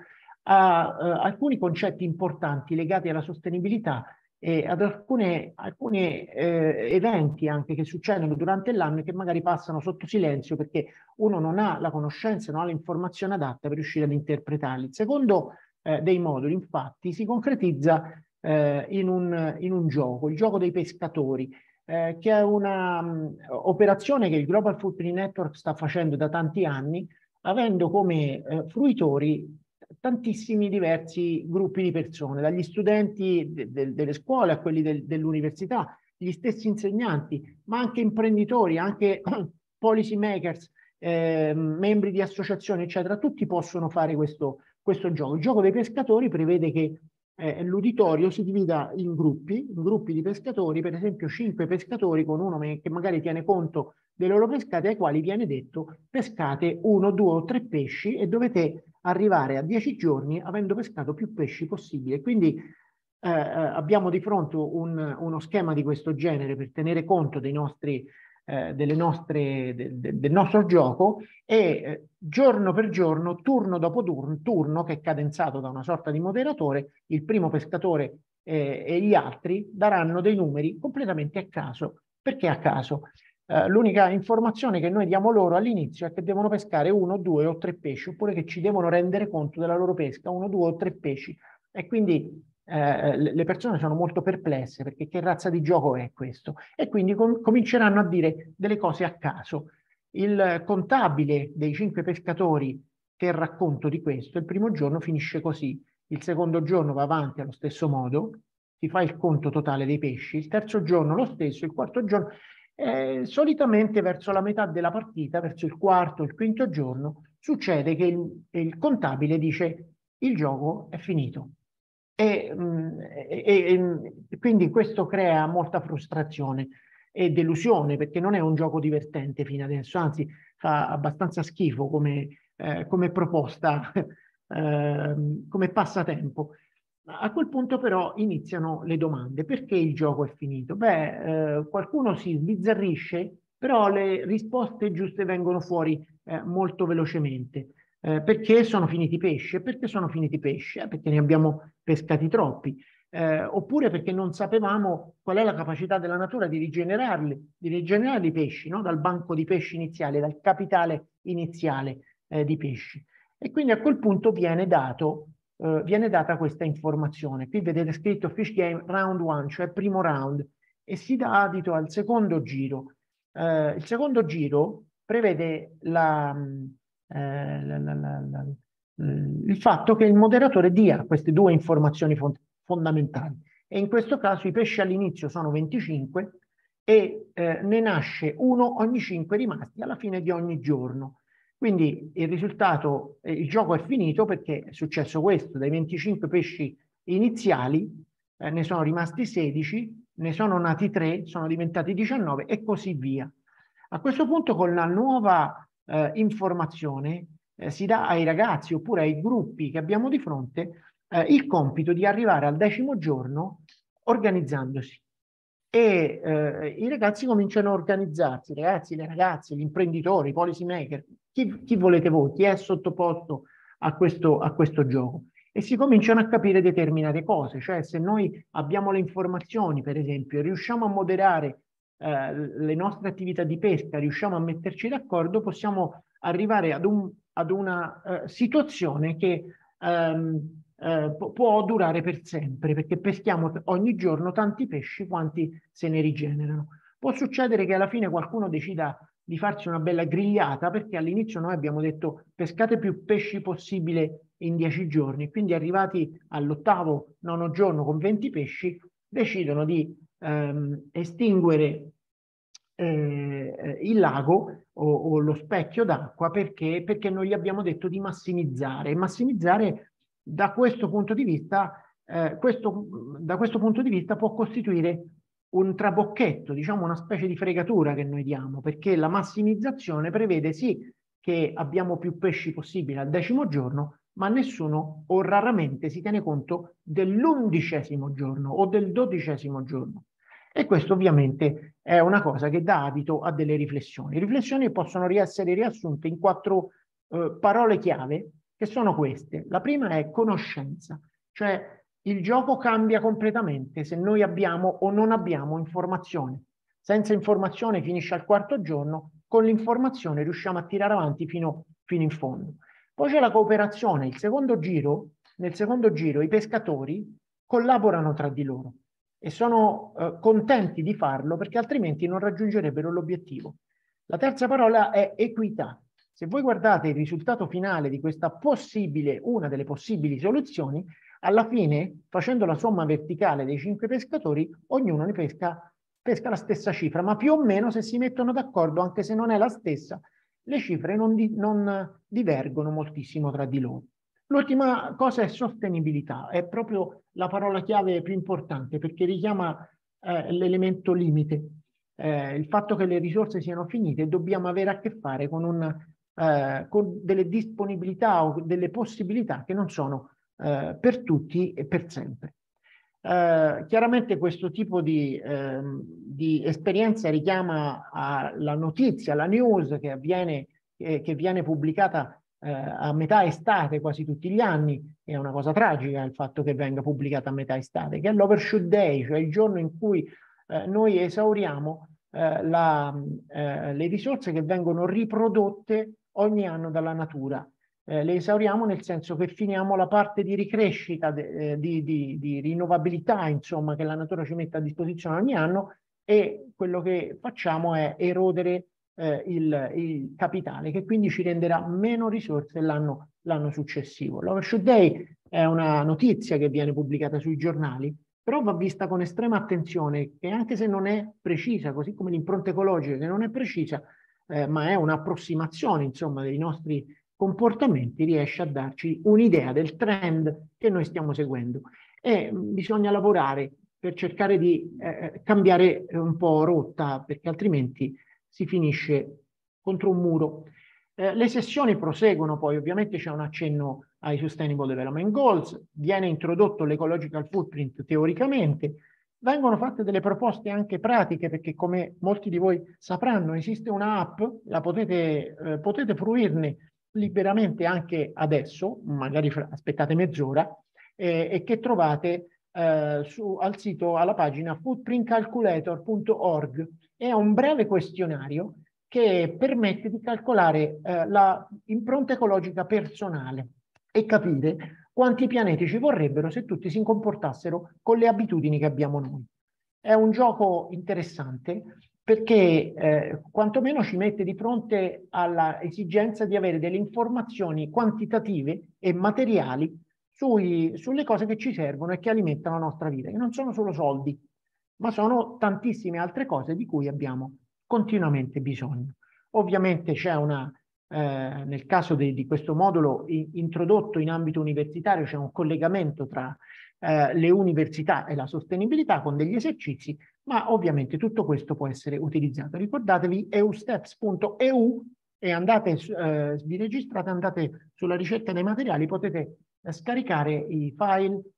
a uh, alcuni concetti importanti legati alla sostenibilità e ad alcune, alcuni eh, eventi anche che succedono durante l'anno e che magari passano sotto silenzio perché uno non ha la conoscenza, non ha l'informazione adatta per riuscire ad interpretarli. Il secondo eh, dei moduli, infatti, si concretizza eh, in, un, in un gioco, il gioco dei pescatori, eh, che è una um, operazione che il Global Footprint Network sta facendo da tanti anni, avendo come eh, fruitori tantissimi diversi gruppi di persone, dagli studenti de de delle scuole a quelli del, dell'università, gli stessi insegnanti, ma anche imprenditori, anche policy makers, eh, membri di associazioni, eccetera. Tutti possono fare questo, questo gioco. Il gioco dei pescatori prevede che eh, l'uditorio si divida in gruppi, in gruppi di pescatori, per esempio cinque pescatori con uno che magari tiene conto delle loro pescate, ai quali viene detto pescate uno, due o tre pesci e dovete arrivare a dieci giorni avendo pescato più pesci possibile. Quindi eh, abbiamo di fronte un, uno schema di questo genere per tenere conto dei nostri, eh, delle nostre, de, de, del nostro gioco e eh, giorno per giorno, turno dopo turno, turno che è cadenzato da una sorta di moderatore, il primo pescatore eh, e gli altri daranno dei numeri completamente a caso. Perché a caso? Uh, l'unica informazione che noi diamo loro all'inizio è che devono pescare uno, due o tre pesci, oppure che ci devono rendere conto della loro pesca, uno, due o tre pesci. E quindi eh, le persone sono molto perplesse perché che razza di gioco è questo? E quindi com cominceranno a dire delle cose a caso. Il contabile dei cinque pescatori che racconto di questo, il primo giorno finisce così, il secondo giorno va avanti allo stesso modo, si fa il conto totale dei pesci, il terzo giorno lo stesso, il quarto giorno... Eh, solitamente verso la metà della partita, verso il quarto, il quinto giorno, succede che il, il contabile dice il gioco è finito. E, mh, e, e quindi questo crea molta frustrazione e delusione perché non è un gioco divertente fino adesso, anzi fa abbastanza schifo come, eh, come proposta, eh, come passatempo. A quel punto però iniziano le domande. Perché il gioco è finito? Beh, eh, qualcuno si sbizzarrisce, però le risposte giuste vengono fuori eh, molto velocemente. Eh, perché sono finiti i pesci? E perché sono finiti i pesci? Eh, perché ne abbiamo pescati troppi. Eh, oppure perché non sapevamo qual è la capacità della natura di rigenerarli, di rigenerare i pesci, no? Dal banco di pesci iniziale, dal capitale iniziale eh, di pesci. E quindi a quel punto viene dato Uh, viene data questa informazione. Qui vedete scritto Fish Game Round one, cioè primo round, e si dà adito al secondo giro. Uh, il secondo giro prevede la, eh, la, la, la, il fatto che il moderatore dia queste due informazioni fond fondamentali. E in questo caso i pesci all'inizio sono venticinque e eh, ne nasce uno ogni cinque rimasti alla fine di ogni giorno. Quindi il risultato, eh, il gioco è finito perché è successo questo: dai venticinque pesci iniziali eh, ne sono rimasti sedici, ne sono nati tre, sono diventati diciannove e così via. A questo punto con la nuova eh, informazione eh, si dà ai ragazzi oppure ai gruppi che abbiamo di fronte eh, il compito di arrivare al decimo giorno organizzandosi. e eh, i ragazzi cominciano a organizzarsi, i ragazzi, le ragazze, gli imprenditori, i policy maker, chi, chi volete voi, chi è sottoposto a questo, a questo gioco. E si cominciano a capire determinate cose, cioè se noi abbiamo le informazioni, per esempio, e riusciamo a moderare eh, le nostre attività di pesca, riusciamo a metterci d'accordo, possiamo arrivare ad, un, ad una uh, situazione che um, uh, può durare per sempre, perché peschiamo ogni giorno tanti pesci quanti se ne rigenerano. Può succedere che alla fine qualcuno decida di farsi una bella grigliata, perché all'inizio noi abbiamo detto pescate più pesci possibile in dieci giorni, quindi arrivati all'ottavo, nono giorno con venti pesci, decidono di ehm, estinguere eh, il lago o, o lo specchio d'acqua perché, perché noi gli abbiamo detto di massimizzare. E massimizzare da questo punto di vista, eh, questo, da questo punto di vista può costituire un trabocchetto, diciamo una specie di fregatura che noi diamo, perché la massimizzazione prevede sì che abbiamo più pesci possibile al decimo giorno, ma nessuno o raramente si tiene conto dell'undicesimo giorno o del dodicesimo giorno. E questo ovviamente è una cosa che dà adito a delle riflessioni. Riflessioni possono essere riassunte in quattro eh, parole chiave, che sono queste. La prima è conoscenza, cioè il gioco cambia completamente se noi abbiamo o non abbiamo informazione. Senza informazione finisce al quarto giorno, con l'informazione riusciamo a tirare avanti fino, fino in fondo. Poi c'è la cooperazione. Il secondo giro, nel secondo giro i pescatori collaborano tra di loro e sono eh, contenti di farlo perché altrimenti non raggiungerebbero l'obiettivo. La terza parola è equità. Se voi guardate il risultato finale di questa possibile, una delle possibili soluzioni, alla fine, facendo la somma verticale dei cinque pescatori, ognuno ne pesca, pesca la stessa cifra, ma più o meno se si mettono d'accordo, anche se non è la stessa, le cifre non, di, non divergono moltissimo tra di loro. L'ultima cosa è sostenibilità, è proprio la parola chiave più importante perché richiama eh, l'elemento limite, eh, il fatto che le risorse siano finite e dobbiamo avere a che fare con, un, eh, con delle disponibilità o delle possibilità che non sono eh, per tutti e per sempre. Eh, chiaramente questo tipo di, eh, di esperienza richiama alla notizia, la news che avviene, eh, che viene pubblicata eh, a metà estate quasi tutti gli anni. È una cosa tragica il fatto che venga pubblicata a metà estate, che è l'Overshoot Day, cioè il giorno in cui eh, noi esauriamo eh, la, eh, le risorse che vengono riprodotte ogni anno dalla natura. Eh, le esauriamo nel senso che finiamo la parte di ricrescita, de, eh, di, di, di rinnovabilità, insomma, che la natura ci mette a disposizione ogni anno e quello che facciamo è erodere eh, il, il capitale, che quindi ci renderà meno risorse l'anno l'anno successivo. L'Overshoot Day è una notizia che viene pubblicata sui giornali, però va vista con estrema attenzione, che anche se non è precisa, così come l'impronta ecologica che non è precisa, eh, ma è un'approssimazione, insomma, dei nostri comportamenti, riesce a darci un'idea del trend che noi stiamo seguendo e bisogna lavorare per cercare di eh, cambiare un po' rotta perché altrimenti si finisce contro un muro. Eh, le sessioni proseguono poi, ovviamente c'è un accenno ai Sustainable Development Goals, viene introdotto l'ecological footprint teoricamente, vengono fatte delle proposte anche pratiche perché come molti di voi sapranno esiste un'app, la potete, eh, potete fruirne liberamente anche adesso, magari aspettate mezz'ora, eh, e che trovate eh, su, al sito, alla pagina footprint calculator punto org. È un breve questionario che permette di calcolare eh, la impronta ecologica personale e capire quanti pianeti ci vorrebbero se tutti si comportassero con le abitudini che abbiamo noi. È un gioco interessante perché eh, quantomeno ci mette di fronte alla esigenza di avere delle informazioni quantitative e materiali sui, sulle cose che ci servono e che alimentano la nostra vita, che non sono solo soldi, ma sono tantissime altre cose di cui abbiamo continuamente bisogno. Ovviamente c'è una, eh, nel caso di, di questo modulo in, introdotto in ambito universitario, c'è un collegamento tra eh, le università e la sostenibilità con degli esercizi, ma ovviamente tutto questo può essere utilizzato. Ricordatevi e u steps punto e u e andate, eh, vi registrate, andate sulla ricerca dei materiali, potete eh, scaricare i file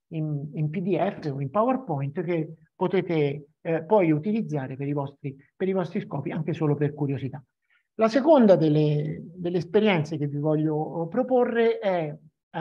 in, in P D F o in PowerPoint che potete eh, poi utilizzare per i, vostri, per i vostri scopi, anche solo per curiosità. La seconda delle, delle esperienze che vi voglio proporre è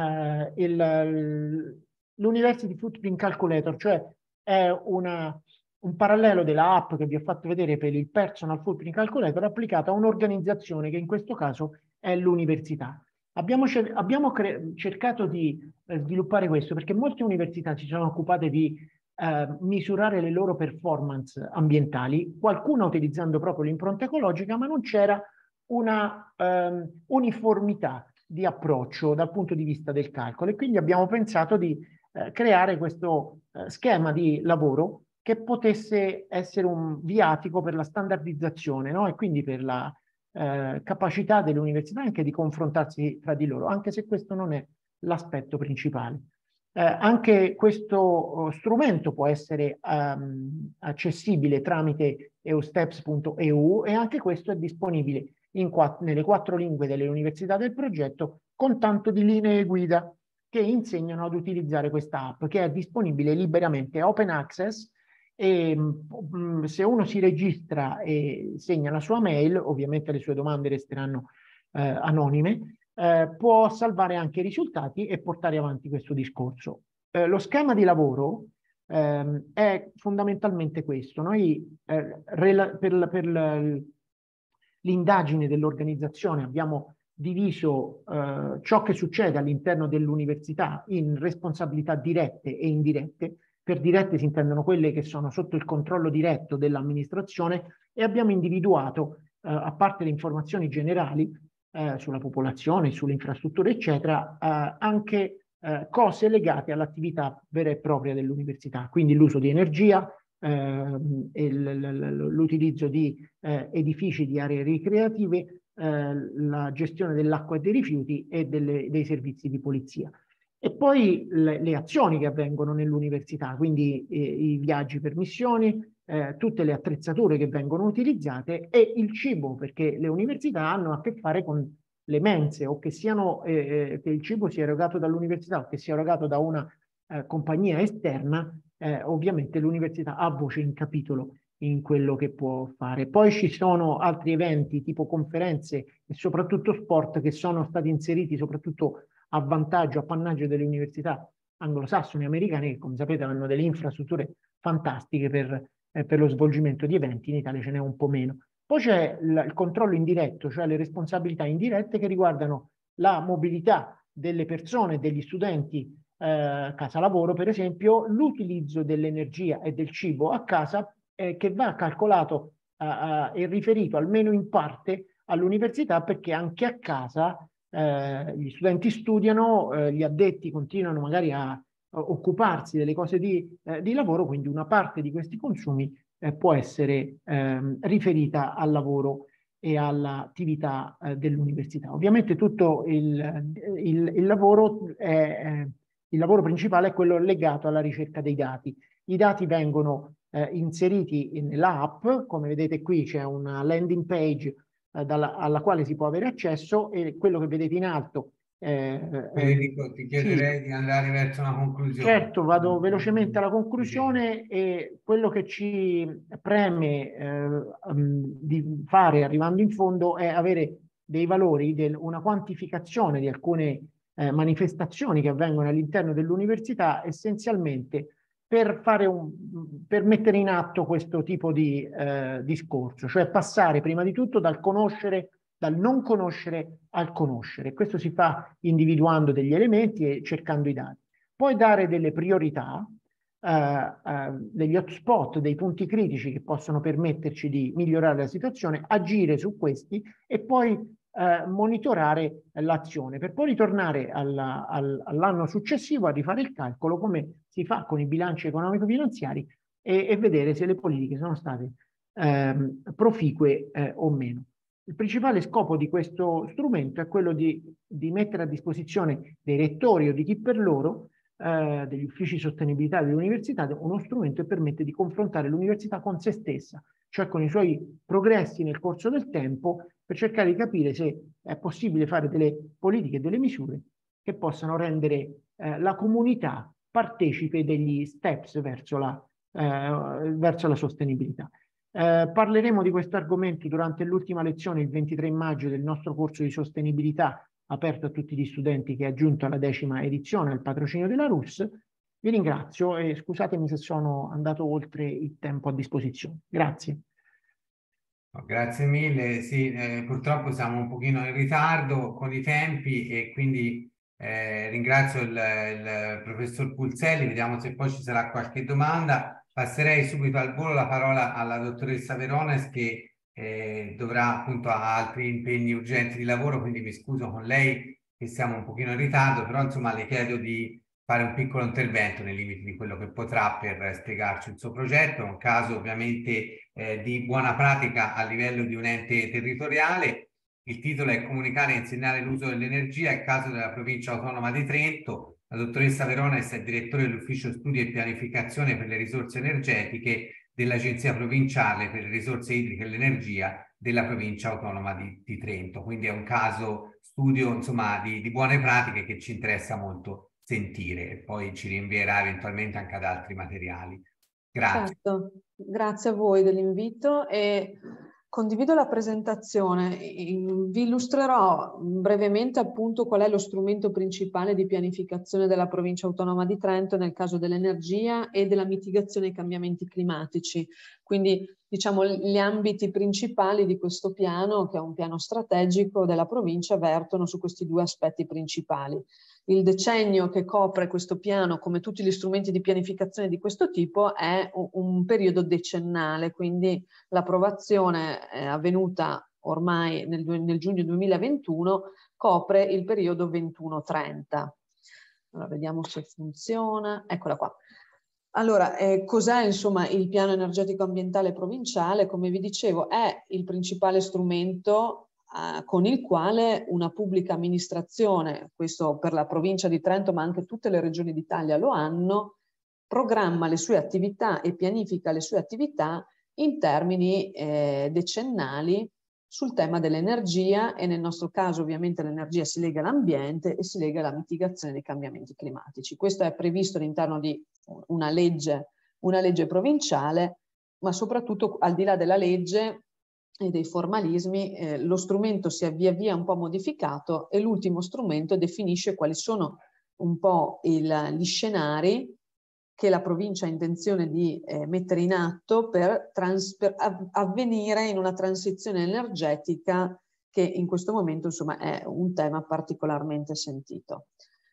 eh, l'University Footprint Calculator, cioè è una, un parallelo della app che vi ho fatto vedere per il Personal Footprint Calculator applicata a un'organizzazione che in questo caso è l'università. Abbiamo, abbiamo cercato di eh, sviluppare questo perché molte università si sono occupate di eh, misurare le loro performance ambientali, qualcuna utilizzando proprio l'impronta ecologica, ma non c'era una eh, uniformità di approccio dal punto di vista del calcolo, e quindi abbiamo pensato di eh, creare questo eh, schema di lavoro che potesse essere un viatico per la standardizzazione, no? E quindi per la eh, capacità delle università anche di confrontarsi tra di loro, anche se questo non è l'aspetto principale. Eh, anche questo oh, strumento può essere um, accessibile tramite eusteps punto e u e anche questo è disponibile in quatt- nelle quattro lingue delle università del progetto, con tanto di linee guida che insegnano ad utilizzare questa app, che è disponibile liberamente, open access, e mh, se uno si registra e segna la sua mail, ovviamente le sue domande resteranno eh, anonime, eh, può salvare anche i risultati e portare avanti questo discorso. Eh, lo schema di lavoro ehm, è fondamentalmente questo. Noi eh, per, per l'indagine dell'organizzazione abbiamo diviso eh, ciò che succede all'interno dell'università in responsabilità dirette e indirette. Per dirette si intendono quelle che sono sotto il controllo diretto dell'amministrazione, e abbiamo individuato, eh, a parte le informazioni generali eh, sulla popolazione, sulle infrastrutture, eccetera, eh, anche eh, cose legate all'attività vera e propria dell'università, quindi l'uso di energia, eh, l'utilizzo di eh, edifici di aree ricreative, eh, la gestione dell'acqua e dei rifiuti e delle, dei servizi di polizia. E poi le, le azioni che avvengono nell'università, quindi eh, i viaggi per missioni, eh, tutte le attrezzature che vengono utilizzate e il cibo, perché le università hanno a che fare con le mense, o che, siano, eh, che il cibo sia erogato dall'università o che sia erogato da una eh, compagnia esterna, eh, ovviamente l'università ha voce in capitolo in quello che può fare. Poi ci sono altri eventi tipo conferenze e soprattutto sport che sono stati inseriti soprattutto a vantaggio, appannaggio delle università anglosassoni americane, che come sapete hanno delle infrastrutture fantastiche per, eh, per lo svolgimento di eventi. In Italia ce n'è un po' meno. Poi c'è il, il controllo indiretto, cioè le responsabilità indirette che riguardano la mobilità delle persone, degli studenti, eh, casa lavoro per esempio, l'utilizzo dell'energia e del cibo a casa eh, che va calcolato eh, e riferito almeno in parte all'università, perché anche a casa eh, gli studenti studiano, eh, gli addetti continuano magari a, a occuparsi delle cose di, eh, di lavoro, quindi una parte di questi consumi eh, può essere ehm, riferita al lavoro e all'attività eh, dell'università. Ovviamente tutto il, il, il lavoro è, il lavoro principale è quello legato alla ricerca dei dati. I dati vengono eh, inseriti nell'app, come vedete qui c'è una landing page eh, dalla, alla quale si può avere accesso, e quello che vedete in alto eh, Federico, ti chiederei sì, di andare verso una conclusione. certo, vado velocemente alla conclusione, e quello che ci preme eh, um, di fare arrivando in fondo è avere dei valori, del, una quantificazione di alcune eh, manifestazioni che avvengono all'interno dell'università, essenzialmente per, fare un, per mettere in atto questo tipo di eh, discorso, cioè passare prima di tutto dal conoscere, dal non conoscere al conoscere. Questo si fa individuando degli elementi e cercando i dati. Poi dare delle priorità, eh, eh, degli hotspot, dei punti critici che possono permetterci di migliorare la situazione, agire su questi e poi eh, monitorare l'azione, per poi ritornare alla, al, all'anno successivo a rifare il calcolo come si fa con i bilanci economico-finanziari e, e vedere se le politiche sono state eh, proficue eh, o meno. Il principale scopo di questo strumento è quello di, di mettere a disposizione dei rettori o di chi per loro Eh, degli uffici sostenibilità dell'università uno strumento che permette di confrontare l'università con se stessa, cioè con i suoi progressi nel corso del tempo, per cercare di capire se è possibile fare delle politiche e delle misure che possano rendere eh, la comunità partecipe degli steps verso la, eh, verso la sostenibilità. Eh, parleremo di questo argomento durante l'ultima lezione il ventitré maggio del nostro corso di sostenibilità aperto a tutti gli studenti che è aggiunto alla decima edizione al patrocinio della R U S. Vi ringrazio e scusatemi se sono andato oltre il tempo a disposizione. Grazie. Grazie mille. Sì, eh, purtroppo siamo un pochino in ritardo con i tempi e quindi eh, ringrazio il, il professor Pulselli. Vediamo se poi ci sarà qualche domanda. Passerei subito al volo la parola alla dottoressa Verones che eh, dovrà appunto ha altri impegni urgenti di lavoro, quindi mi scuso con lei che siamo un pochino in ritardo, però insomma le chiedo di fare un piccolo intervento nei limiti di quello che potrà per spiegarci il suo progetto, un caso ovviamente eh, di buona pratica a livello di un ente territoriale. Il titolo è Comunicare e insegnare l'uso dell'energia, il caso della provincia autonoma di Trento. La dottoressa Verones è direttore dell'ufficio studi e pianificazione per le risorse energetiche dell'Agenzia Provinciale per le risorse idriche e l'energia della provincia autonoma di, di Trento. Quindi è un caso studio insomma di, di buone pratiche che ci interessa molto sentire e poi ci rinvierà eventualmente anche ad altri materiali. Grazie. Certo, grazie a voi dell'invito e condivido la presentazione. Vi illustrerò brevemente appunto qual è lo strumento principale di pianificazione della Provincia Autonoma di Trento nel caso dell'energia e della mitigazione ai cambiamenti climatici. Quindi diciamo gli ambiti principali di questo piano, che è un piano strategico della provincia, vertono su questi due aspetti principali. Il decennio che copre questo piano, come tutti gli strumenti di pianificazione di questo tipo, è un periodo decennale, quindi l'approvazione è avvenuta ormai nel, nel giugno duemilaventuno, copre il periodo ventuno trenta. Allora, vediamo se funziona. Eccola qua. Allora, eh, cos'è insomma il piano energetico ambientale provinciale? Come vi dicevo, è il principale strumento con il quale una pubblica amministrazione, questo per la provincia di Trento ma anche tutte le regioni d'Italia lo hanno, programma le sue attività e pianifica le sue attività in termini eh, decennali sul tema dell'energia e nel nostro caso ovviamente l'energia si lega all'ambiente e si lega alla mitigazione dei cambiamenti climatici. Questo è previsto all'interno di una legge, una legge provinciale, ma soprattutto al di là della legge e dei formalismi, eh, lo strumento si è via via un po' modificato e l'ultimo strumento definisce quali sono un po' il, gli scenari che la provincia ha intenzione di eh, mettere in atto per, trans, per avvenire in una transizione energetica che in questo momento insomma è un tema particolarmente sentito.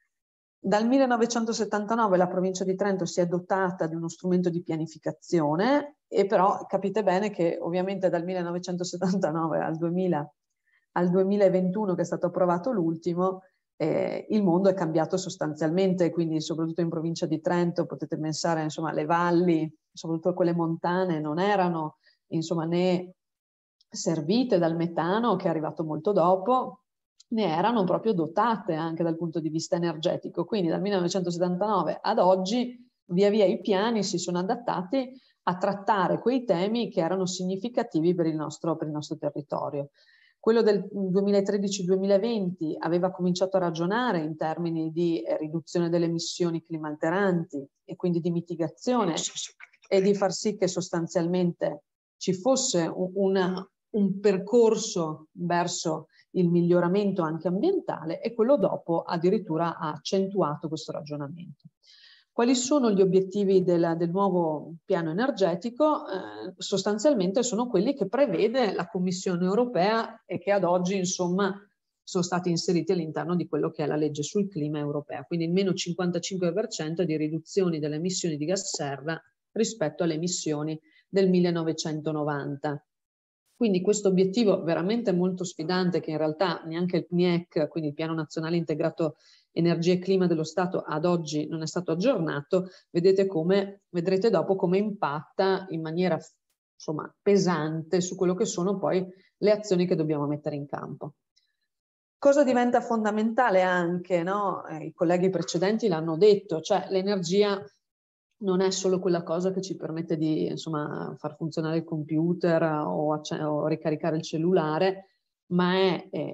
Dal millenovecentosettantanove la provincia di Trento si è dotata di uno strumento di pianificazione e però capite bene che ovviamente dal millenovecentosettantanove al, duemila, al duemilaventuno che è stato approvato l'ultimo, eh, il mondo è cambiato sostanzialmente, quindi soprattutto in provincia di Trento potete pensare insomma le valli, soprattutto quelle montane, non erano insomma né servite dal metano che è arrivato molto dopo, ne erano proprio dotate anche dal punto di vista energetico. Quindi dal millenovecentosettantanove ad oggi via via i piani si sono adattati a trattare quei temi che erano significativi per il nostro, per il nostro territorio. Quello del duemilatredici duemilaventi aveva cominciato a ragionare in termini di riduzione delle emissioni climalteranti e quindi di mitigazione e di far sì che sostanzialmente ci fosse una, un percorso verso il miglioramento anche ambientale e quello dopo addirittura ha accentuato questo ragionamento. Quali sono gli obiettivi del, del nuovo piano energetico? Eh, sostanzialmente sono quelli che prevede la Commissione europea e che ad oggi insomma sono stati inseriti all'interno di quello che è la legge sul clima europea, quindi il meno cinquantacinque per cento di riduzioni delle emissioni di gas serra rispetto alle emissioni del millenovecentonovanta. Quindi questo obiettivo veramente molto sfidante che in realtà neanche il P N I E C, quindi il Piano Nazionale Integrato Energia e Clima dello Stato, ad oggi non è stato aggiornato, vedete come, vedrete dopo come impatta in maniera insomma, pesante su quello che sono poi le azioni che dobbiamo mettere in campo. Cosa diventa fondamentale anche, no? Eh, i colleghi precedenti l'hanno detto, cioè l'energia non è solo quella cosa che ci permette di insomma, far funzionare il computer o, o ricaricare il cellulare, ma è eh,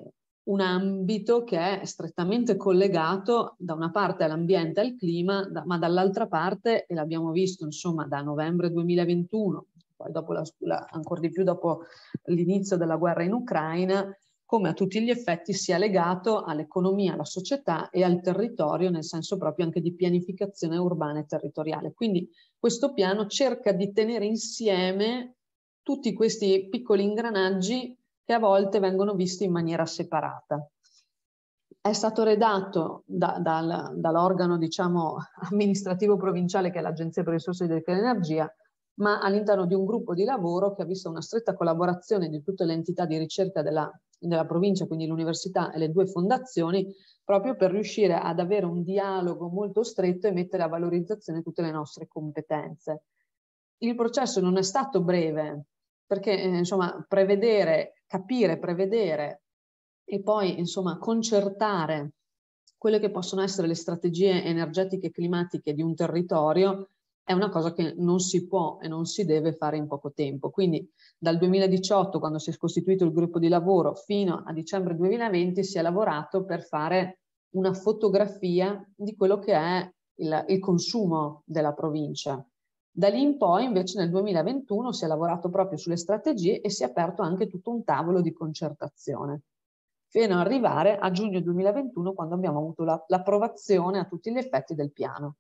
un ambito che è strettamente collegato da una parte all'ambiente e al clima, da, ma dall'altra parte, e l'abbiamo visto insomma da novembre duemilaventuno, poi dopo la, la, ancora di più dopo l'inizio della guerra in Ucraina, come a tutti gli effetti sia legato all'economia, alla società e al territorio, nel senso proprio anche di pianificazione urbana e territoriale. Quindi questo piano cerca di tenere insieme tutti questi piccoli ingranaggi che a volte vengono visti in maniera separata. È stato redatto da, dal, dall'organo, diciamo, amministrativo provinciale, che è l'Agenzia per le risorse idriche e l'energia, ma all'interno di un gruppo di lavoro che ha visto una stretta collaborazione di tutte le entità di ricerca della, della provincia, quindi l'università e le due fondazioni, proprio per riuscire ad avere un dialogo molto stretto e mettere a valorizzazione tutte le nostre competenze. Il processo non è stato breve, perché eh, insomma prevedere, capire, prevedere e poi insomma concertare quelle che possono essere le strategie energetiche e climatiche di un territorio è una cosa che non si può e non si deve fare in poco tempo. Quindi dal duemiladiciotto, quando si è costituito il gruppo di lavoro, fino a dicembre duemilaventi si è lavorato per fare una fotografia di quello che è il, il consumo della provincia. Da lì in poi invece nel duemilaventuno si è lavorato proprio sulle strategie e si è aperto anche tutto un tavolo di concertazione, fino ad arrivare a giugno duemilaventuno, quando abbiamo avuto l'approvazione a tutti gli effetti del piano.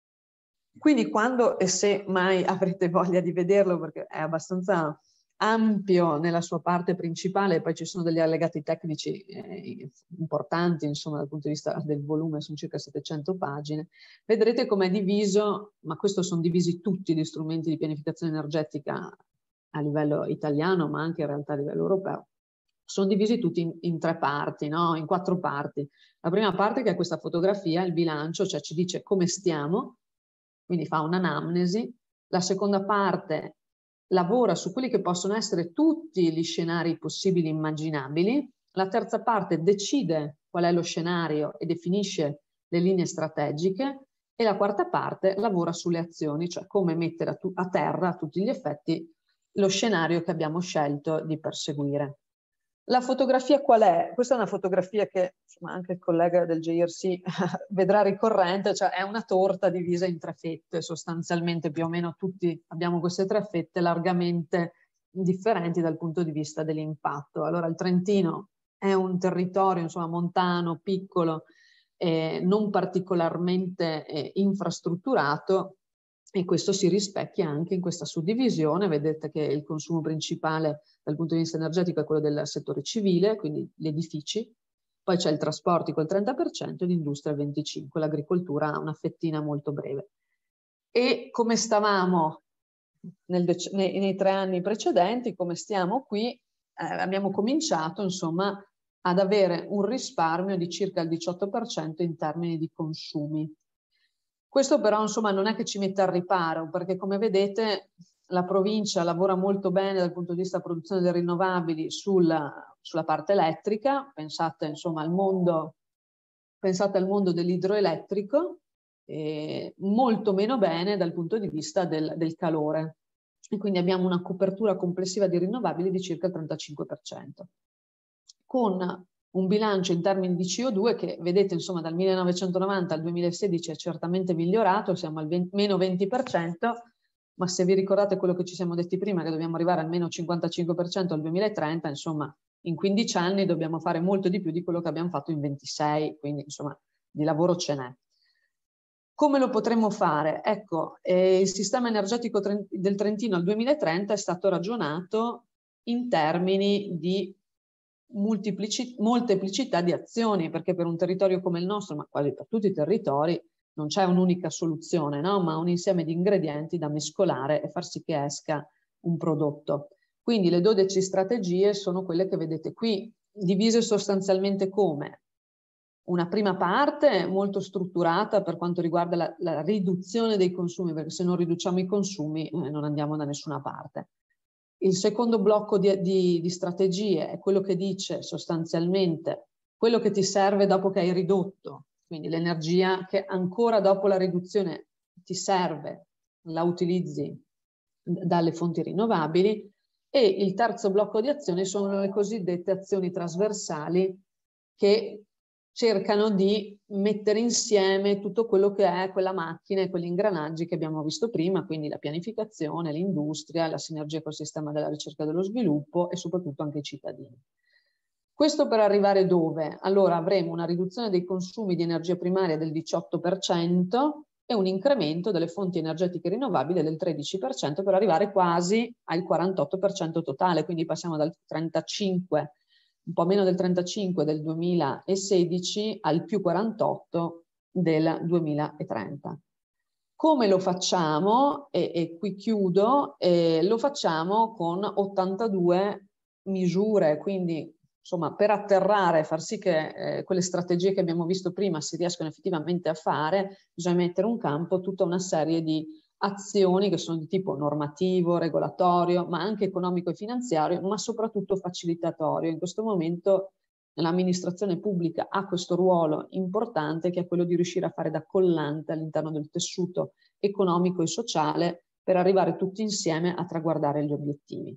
Quindi quando e se mai avrete voglia di vederlo, perché è abbastanza ampio nella sua parte principale, poi ci sono degli allegati tecnici eh, importanti, insomma dal punto di vista del volume, sono circa settecento pagine, vedrete com'è diviso, ma questo sono divisi tutti gli strumenti di pianificazione energetica a livello italiano, ma anche in realtà a livello europeo, sono divisi tutti in, in tre parti, no? In quattro parti. La prima parte, che è questa fotografia, il bilancio, cioè ci dice come stiamo, quindi fa un'anamnesi. La seconda parte lavora su quelli che possono essere tutti gli scenari possibili e immaginabili. La terza parte decide qual è lo scenario e definisce le linee strategiche. E la quarta parte lavora sulle azioni, cioè come mettere a, a terra a tutti gli effetti lo scenario che abbiamo scelto di perseguire. La fotografia qual è? Questa è una fotografia che insomma, anche il collega del J R C vedrà ricorrente, cioè è una torta divisa in tre fette, sostanzialmente più o meno tutti abbiamo queste tre fette largamente differenti dal punto di vista dell'impatto. Allora il Trentino è un territorio insomma montano, piccolo, eh, non particolarmente eh, infrastrutturato, e questo si rispecchia anche in questa suddivisione. Vedete che il consumo principale dal punto di vista energetico è quello del settore civile, quindi gli edifici, poi c'è il trasporto col trenta per cento e l'industria il venticinque per cento, l'agricoltura ha una fettina molto breve. E come stavamo nel nei, nei tre anni precedenti, come stiamo qui, eh, abbiamo cominciato insomma ad avere un risparmio di circa il diciotto per cento in termini di consumi. Questo però insomma non è che ci metta al riparo, perché come vedete la provincia lavora molto bene dal punto di vista della produzione delle rinnovabili sulla, sulla parte elettrica. Pensate insomma al mondo, pensate al mondo dell'idroelettrico, eh, molto meno bene dal punto di vista del, del calore. E quindi abbiamo una copertura complessiva di rinnovabili di circa il trentacinque per cento. Con un bilancio in termini di C O due che vedete insomma dal millenovecentonovanta al duemilasedici è certamente migliorato, siamo al venti, meno venti per cento, ma se vi ricordate quello che ci siamo detti prima, che dobbiamo arrivare al meno cinquantacinque per cento al duemilatrenta, insomma in quindici anni dobbiamo fare molto di più di quello che abbiamo fatto in ventisei, quindi insomma di lavoro ce n'è. Come lo potremmo fare? Ecco, eh, il sistema energetico del Trentino al duemilatrenta è stato ragionato in termini di molteplicità di azioni, perché per un territorio come il nostro, ma quasi per tutti i territori, non c'è un'unica soluzione, no? Ma un insieme di ingredienti da mescolare e far sì che esca un prodotto. Quindi le dodici strategie sono quelle che vedete qui, divise sostanzialmente come una prima parte molto strutturata per quanto riguarda la, la riduzione dei consumi, perché se non riduciamo i consumi eh, non andiamo da nessuna parte. Il secondo blocco di, di, di strategie è quello che dice sostanzialmente quello che ti serve dopo che hai ridotto, quindi l'energia che ancora dopo la riduzione ti serve, la utilizzi dalle fonti rinnovabili. E il terzo blocco di azioni sono le cosiddette azioni trasversali che cercano di mettere insieme tutto quello che è quella macchina e quegli ingranaggi che abbiamo visto prima, quindi la pianificazione, l'industria, la sinergia col sistema della ricerca e dello sviluppo e soprattutto anche i cittadini. Questo per arrivare dove? Allora avremo una riduzione dei consumi di energia primaria del diciotto per cento e un incremento delle fonti energetiche rinnovabili del tredici per cento per arrivare quasi al quarantotto per cento totale, quindi passiamo dal trentacinque, un po' meno del trentacinque del duemilasedici al più quarantotto del duemilatrenta. Come lo facciamo? E, e qui chiudo, eh, lo facciamo con ottantadue misure, quindi insomma per atterrare, far sì che eh, quelle strategie che abbiamo visto prima si riescano effettivamente a fare, bisogna mettere in campo tutta una serie di azioni che sono di tipo normativo, regolatorio, ma anche economico e finanziario, ma soprattutto facilitatorio. In questo momento l'amministrazione pubblica ha questo ruolo importante che è quello di riuscire a fare da collante all'interno del tessuto economico e sociale per arrivare tutti insieme a traguardare gli obiettivi.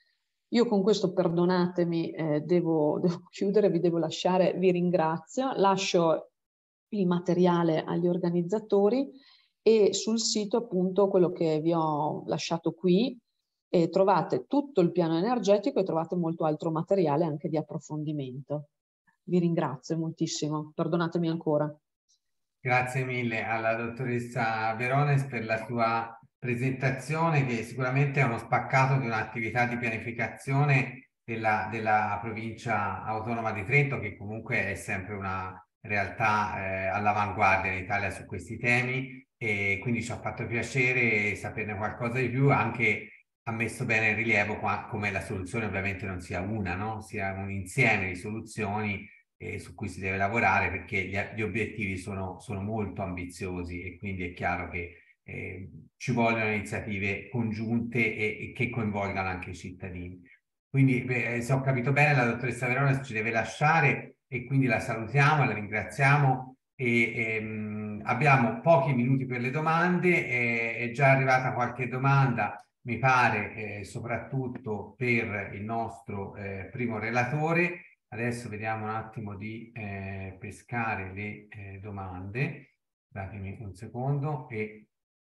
Io con questo, perdonatemi, eh, devo, devo chiudere, vi devo lasciare, vi ringrazio, lascio il materiale agli organizzatori e sul sito appunto quello che vi ho lasciato qui e trovate tutto il piano energetico e trovate molto altro materiale anche di approfondimento. Vi ringrazio moltissimo, perdonatemi ancora. Grazie mille alla dottoressa Verones per la sua presentazione, che sicuramente è uno spaccato di un'attività di pianificazione della, della provincia autonoma di Trento, che comunque è sempre una realtà eh, all'avanguardia in Italia su questi temi, e quindi ci ha fatto piacere saperne qualcosa di più, anche ha messo bene in rilievo qua, come la soluzione ovviamente non sia una, no? Sia un insieme di soluzioni eh, su cui si deve lavorare, perché gli, gli obiettivi sono, sono molto ambiziosi e quindi è chiaro che eh, ci vogliono iniziative congiunte e, e che coinvolgano anche i cittadini. Quindi eh, se ho capito bene la dottoressa Verona ci deve lasciare e quindi la salutiamo, la ringraziamo e ehm, abbiamo pochi minuti per le domande, eh, è già arrivata qualche domanda mi pare eh, soprattutto per il nostro eh, primo relatore. Adesso vediamo un attimo di eh, pescare le eh, domande, datemi un secondo e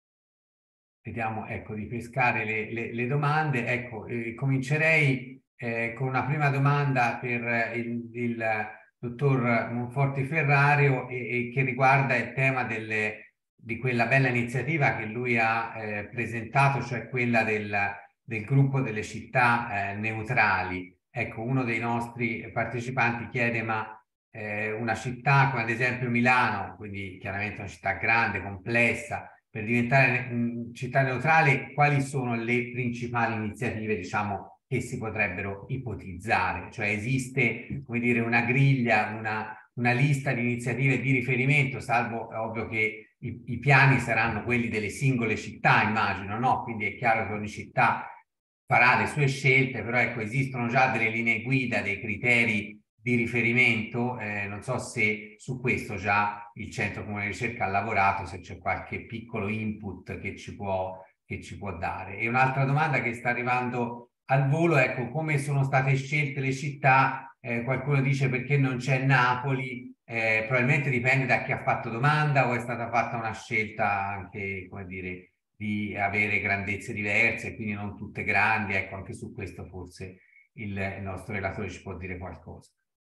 vediamo, ecco, di pescare le, le, le domande. Ecco, eh, comincerei eh, con una prima domanda per il, il dottor Monforti Ferrario e, e che riguarda il tema delle, di quella bella iniziativa che lui ha eh, presentato, cioè quella del, del gruppo delle città eh, neutrali. Ecco, uno dei nostri partecipanti chiede, ma eh, una città come ad esempio Milano, quindi chiaramente una città grande, complessa, per diventare mh, città neutrale, quali sono le principali iniziative, diciamo, che si potrebbero ipotizzare? Cioè esiste, come dire, una griglia, una, una lista di iniziative di riferimento, salvo è ovvio che i, i piani saranno quelli delle singole città, immagino, no? Quindi è chiaro che ogni città farà le sue scelte, però ecco, esistono già delle linee guida, dei criteri di riferimento, eh, non so se su questo già il Centro Comune di Ricerca ha lavorato, se c'è qualche piccolo input che ci può, che ci può dare. E un'altra domanda che sta arrivando al volo, ecco, come sono state scelte le città? Eh, qualcuno dice perché non c'è Napoli, eh, probabilmente dipende da chi ha fatto domanda o è stata fatta una scelta anche, come dire, di avere grandezze diverse, quindi non tutte grandi, ecco, anche su questo forse il, il nostro relatore ci può dire qualcosa.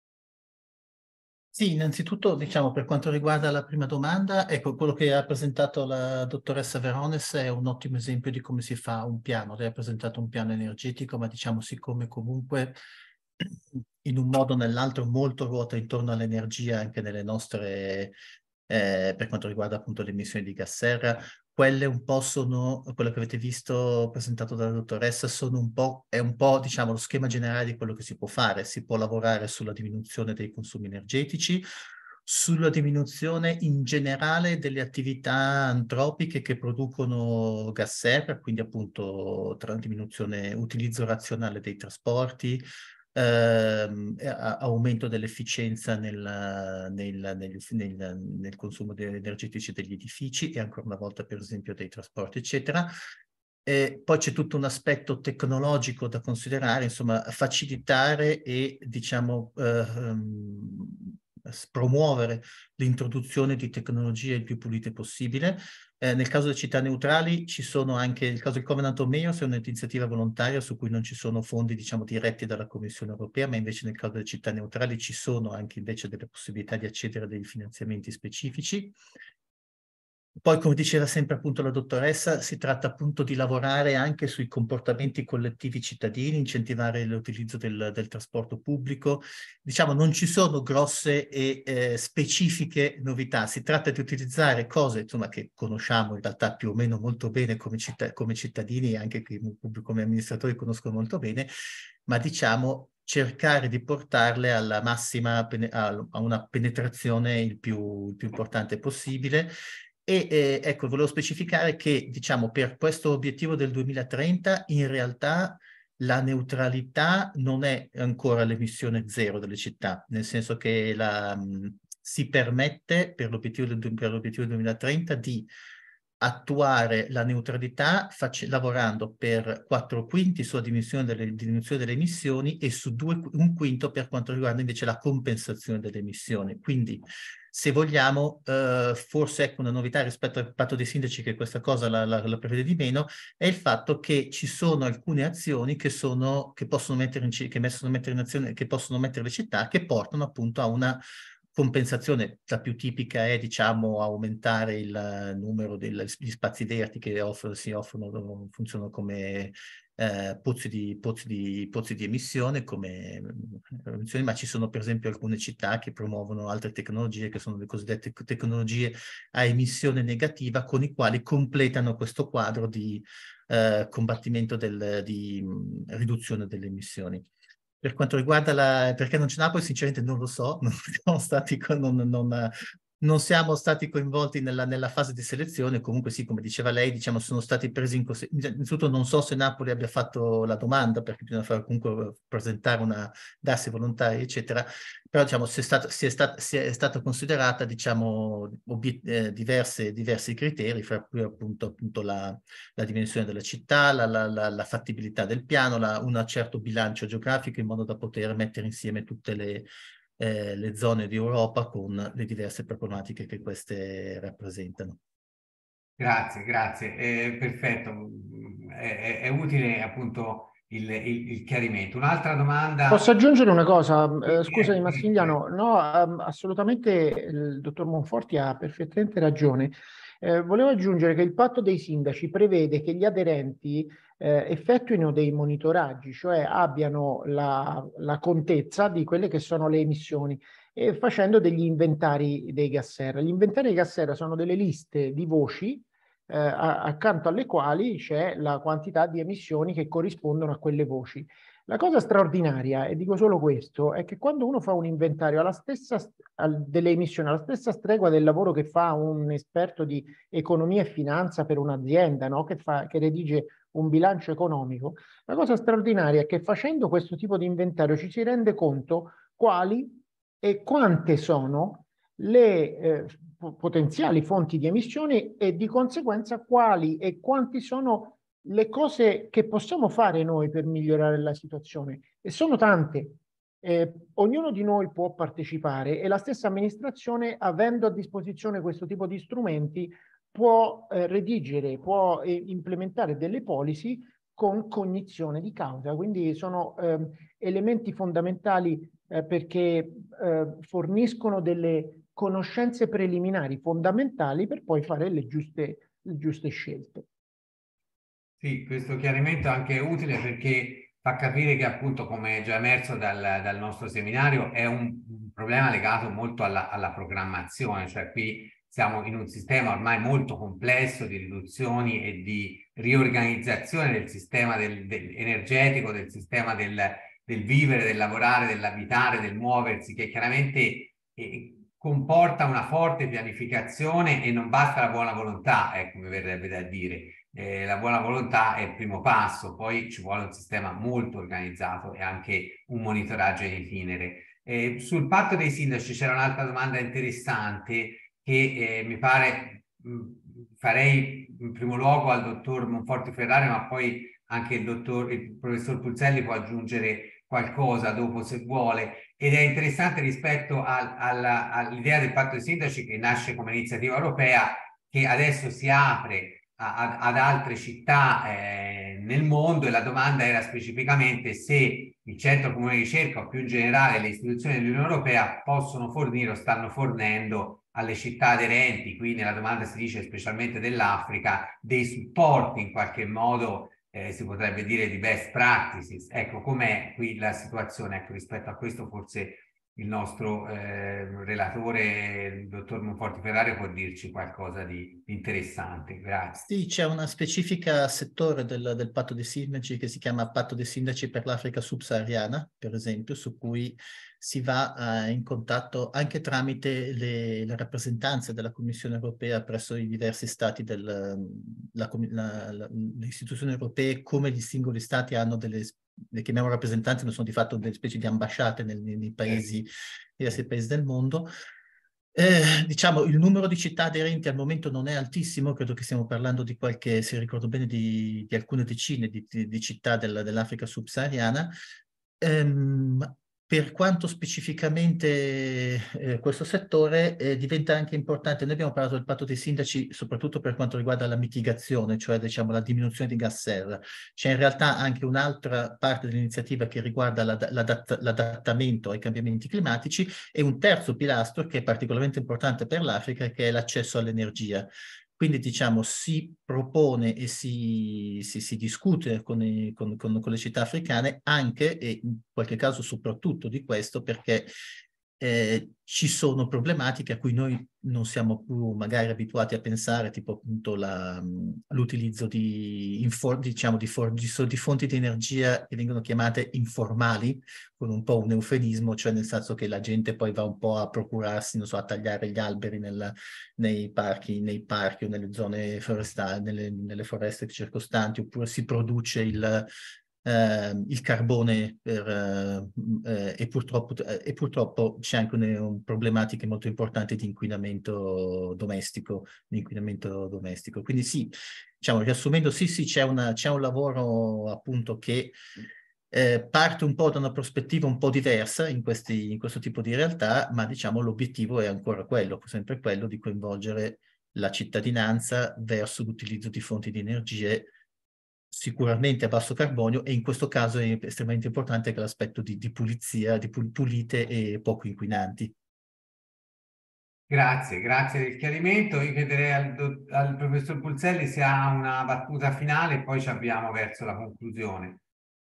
Sì, innanzitutto diciamo per quanto riguarda la prima domanda, ecco quello che ha presentato la dottoressa Verones è un ottimo esempio di come si fa un piano. Lei ha presentato un piano energetico, ma diciamo siccome comunque in un modo o nell'altro molto ruota intorno all'energia anche nelle nostre, eh, per quanto riguarda appunto le emissioni di gas serra, quelle un po' sono, quello che avete visto presentato dalla dottoressa, sono un po', è un po' diciamo lo schema generale di quello che si può fare. Si può lavorare sulla diminuzione dei consumi energetici, sulla diminuzione in generale delle attività antropiche che producono gas serra, quindi appunto tra diminuzione, utilizzo razionale dei trasporti, ehm, aumento dell'efficienza nel, nel, nel, nel, nel consumo energetici degli edifici e ancora una volta per esempio dei trasporti eccetera. E poi c'è tutto un aspetto tecnologico da considerare, insomma, facilitare e, diciamo, eh, um, promuovere l'introduzione di tecnologie il più pulite possibile. Eh, nel caso delle città neutrali ci sono anche, il caso del Covenant of Mayors è un'iniziativa volontaria su cui non ci sono fondi, diciamo, diretti dalla Commissione europea, ma invece nel caso delle città neutrali ci sono anche invece delle possibilità di accedere a dei finanziamenti specifici. Poi, come diceva sempre appunto la dottoressa, si tratta appunto di lavorare anche sui comportamenti collettivi cittadini, incentivare l'utilizzo del, del trasporto pubblico. Diciamo, non ci sono grosse e eh, specifiche novità, si tratta di utilizzare cose, insomma, che conosciamo in realtà più o meno molto bene come, citt- come cittadini e anche come amministratori conoscono molto bene, ma diciamo cercare di portarle alla massima, a una penetrazione il più, il più importante possibile. E eh, ecco, volevo specificare che, diciamo, per questo obiettivo del duemilatrenta, in realtà la neutralità non è ancora l'emissione zero delle città, nel senso che la, mh, si permette per l'obiettivo del, per l'obiettivo del duemilatrenta di attuare la neutralità lavorando per quattro quinti sulla diminuzione delle, diminuzione delle emissioni e su due, un quinto per quanto riguarda invece la compensazione delle emissioni. Quindi, se vogliamo, eh, forse ecco una novità rispetto al patto dei sindaci, che questa cosa la, la, la prevede di meno, è il fatto che ci sono alcune azioni che, sono, che possono mettere in, che mettere in azione, che possono mettere le città, che portano appunto a una compensazione. La più tipica è, diciamo, aumentare il numero degli spazi verdi che offrono, si offrono, funzionano come eh, pozzi, di, pozzi, di, pozzi di emissione, come emissioni, ma ci sono per esempio alcune città che promuovono altre tecnologie, che sono le cosiddette tecnologie a emissione negativa, con i quali completano questo quadro di eh, combattimento del, di mh, riduzione delle emissioni. Per quanto riguarda la... perché non c'è Napoli, sinceramente non lo so, non siamo stati, non, non, non siamo stati coinvolti nella, nella fase di selezione. Comunque sì, come diceva lei, diciamo, sono stati presi in considerazione. Innanzitutto non so se Napoli abbia fatto la domanda, perché bisogna fare, comunque presentare una, darsi volontari, eccetera, però diciamo si è stato, si è stato, si è stato considerata, diciamo, eh, diverse, diversi criteri, fra cui appunto, appunto la, la dimensione della città, la, la, la, la fattibilità del piano, la, un certo bilancio geografico, in modo da poter mettere insieme tutte le, eh, le zone di Europa con le diverse problematiche che queste rappresentano. Grazie, grazie, è perfetto, è, è, è utile appunto il, il, il chiarimento. Un'altra domanda... Posso aggiungere una cosa? Eh, scusami Massimiliano, no, assolutamente il dottor Monforti ha perfettamente ragione. Eh, volevo aggiungere che il patto dei sindaci prevede che gli aderenti eh, effettuino dei monitoraggi, cioè abbiano la, la contezza di quelle che sono le emissioni, e facendo degli inventari dei gas serra. Gli inventari dei gas serra sono delle liste di voci eh, a, accanto alle quali c'è la quantità di emissioni che corrispondono a quelle voci. La cosa straordinaria, e dico solo questo, è che quando uno fa un inventario alla stessa, delle emissioni, alla stessa stregua del lavoro che fa un esperto di economia e finanza per un'azienda, no? che, fa, che redige un bilancio economico, la cosa straordinaria è che facendo questo tipo di inventario ci si rende conto quali e quante sono le eh, potenziali fonti di emissioni e di conseguenza quali e quanti sono le cose che possiamo fare noi per migliorare la situazione. E sono tante. Eh, ognuno di noi può partecipare e la stessa amministrazione, avendo a disposizione questo tipo di strumenti, può eh, redigere, può eh, implementare delle policy con cognizione di causa. Quindi sono eh, elementi fondamentali eh, perché eh, forniscono delle conoscenze preliminari fondamentali per poi fare le giuste, le giuste scelte. Sì, questo chiarimento è anche utile perché fa capire che appunto, come è già emerso dal, dal nostro seminario, è un, un problema legato molto alla, alla programmazione, cioè qui siamo in un sistema ormai molto complesso di riduzioni e di riorganizzazione del sistema del, del energetico, del sistema del, del vivere, del lavorare, dell'abitare, del muoversi, che chiaramente eh, comporta una forte pianificazione e non basta la buona volontà, ecco, mi verrebbe da dire. Eh, la buona volontà è il primo passo, poi ci vuole un sistema molto organizzato e anche un monitoraggio in itinere. Eh, sul patto dei sindaci c'era un'altra domanda interessante che eh, mi pare mh, farei in primo luogo al dottor Monforte Ferrari, ma poi anche il, dottor, il professor Pulzelli può aggiungere qualcosa dopo se vuole, ed è interessante rispetto al, alla, all'idea del patto dei sindaci che nasce come iniziativa europea, che adesso si apre a, a, ad altre città eh, nel mondo, e la domanda era specificamente se il Centro Comune di Ricerca o più in generale le istituzioni dell'Unione Europea possono fornire o stanno fornendo alle città aderenti, qui nella domanda si dice specialmente dell'Africa, dei supporti in qualche modo, eh, si potrebbe dire di best practices. Ecco, com'è qui la situazione? Ecco, rispetto a questo forse il nostro eh, relatore, il dottor Monforte Ferrari, può dirci qualcosa di interessante. Grazie. Sì, c'è una specifica settore del, del patto dei sindaci che si chiama patto dei sindaci per l'Africa subsahariana, per esempio, su cui si va eh, in contatto anche tramite le, le rappresentanze della Commissione europea presso i diversi stati del, la, la, la, le istituzioni europee, come gli singoli stati hanno delle, le chiamiamo rappresentanze, ma sono di fatto delle specie di ambasciate nei, nei paesi, nei diversi paesi del mondo. Eh, diciamo, il numero di città aderenti al momento non è altissimo, credo che stiamo parlando di qualche, se ricordo bene, di, di alcune decine di, di, di città del, dell'Africa subsahariana. Ehm, per quanto specificamente eh, questo settore eh, diventa anche importante, noi abbiamo parlato del patto dei sindaci soprattutto per quanto riguarda la mitigazione, cioè diciamo la diminuzione di gas serra. C'è in realtà anche un'altra parte dell'iniziativa che riguarda l'adatt- l'adattamento ai cambiamenti climatici, e un terzo pilastro che è particolarmente importante per l'Africa, che è l'accesso all'energia. Quindi diciamo si propone e si, si, si discute con, i, con, con, con le città africane anche, e in qualche caso soprattutto di questo, perché eh, ci sono problematiche a cui noi non siamo più magari abituati a pensare, tipo appunto l'utilizzo di, infor, diciamo, di, for, di, di fonti di energia che vengono chiamate informali, con un po' un eufemismo, cioè nel senso che la gente poi va un po' a procurarsi, non so, a tagliare gli alberi nel, nei parchi, nei parchi o nelle zone forestali, nelle, nelle foreste circostanti, oppure si produce il, eh, il carbone per, eh, e purtroppo, eh, e purtroppo c'è anche un, un problematiche molto importanti di inquinamento domestico, di inquinamento domestico. Quindi sì, diciamo, riassumendo, sì, sì, c'è un lavoro appunto che Eh, parte un po' da una prospettiva un po' diversa in, questi, in questo tipo di realtà, ma diciamo l'obiettivo è ancora quello, sempre quello di coinvolgere la cittadinanza verso l'utilizzo di fonti di energie sicuramente a basso carbonio, e in questo caso è estremamente importante anche l'aspetto di, di pulizia, di pulite e poco inquinanti. Grazie, grazie del chiarimento. Io chiederei al, al professor Pulzelli se ha una battuta finale e poi ci avviamo verso la conclusione.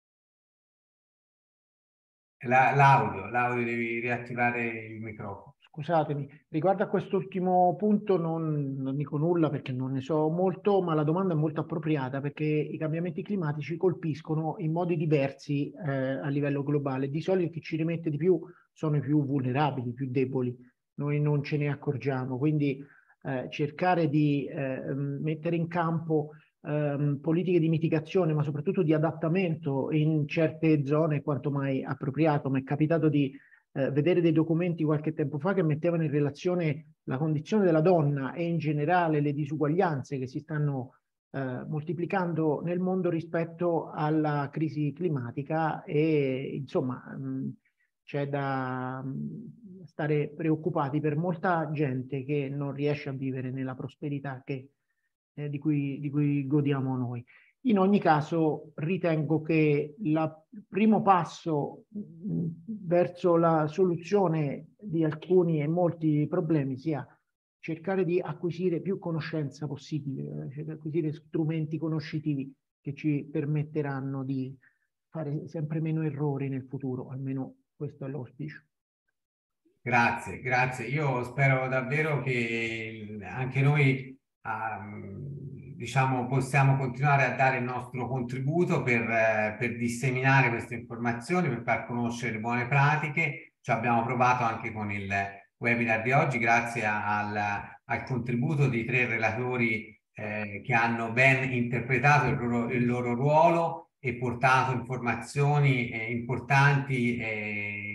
La, l'audio, l'audio devi riattivare il microfono. Scusatemi, riguardo a quest'ultimo punto non, non dico nulla perché non ne so molto, ma la domanda è molto appropriata perché i cambiamenti climatici colpiscono in modi diversi eh, a livello globale. Di solito chi ci rimette di più sono i più vulnerabili, i più deboli. Noi non ce ne accorgiamo, quindi eh, cercare di eh, mettere in campo eh, politiche di mitigazione, ma soprattutto di adattamento in certe zone è quanto mai appropriato. Mi è capitato di Eh, vedere dei documenti qualche tempo fa che mettevano in relazione la condizione della donna e in generale le disuguaglianze che si stanno eh, moltiplicando nel mondo rispetto alla crisi climatica e insomma c'è da mh, stare preoccupati per molta gente che non riesce a vivere nella prosperità che, eh, di cui, di cui godiamo noi. In ogni caso, ritengo che il primo passo mh, verso la soluzione di alcuni e molti problemi sia cercare di acquisire più conoscenza possibile, cioè acquisire strumenti conoscitivi che ci permetteranno di fare sempre meno errori nel futuro, almeno questo è l'auspicio. Grazie, grazie. Io spero davvero che anche noi um, diciamo, possiamo continuare a dare il nostro contributo per, eh, per disseminare queste informazioni, per far conoscere le buone pratiche. Ci abbiamo provato anche con il webinar di oggi, grazie al, al contributo di tre relatori eh, che hanno ben interpretato il loro, il loro ruolo e portato informazioni eh, importanti eh,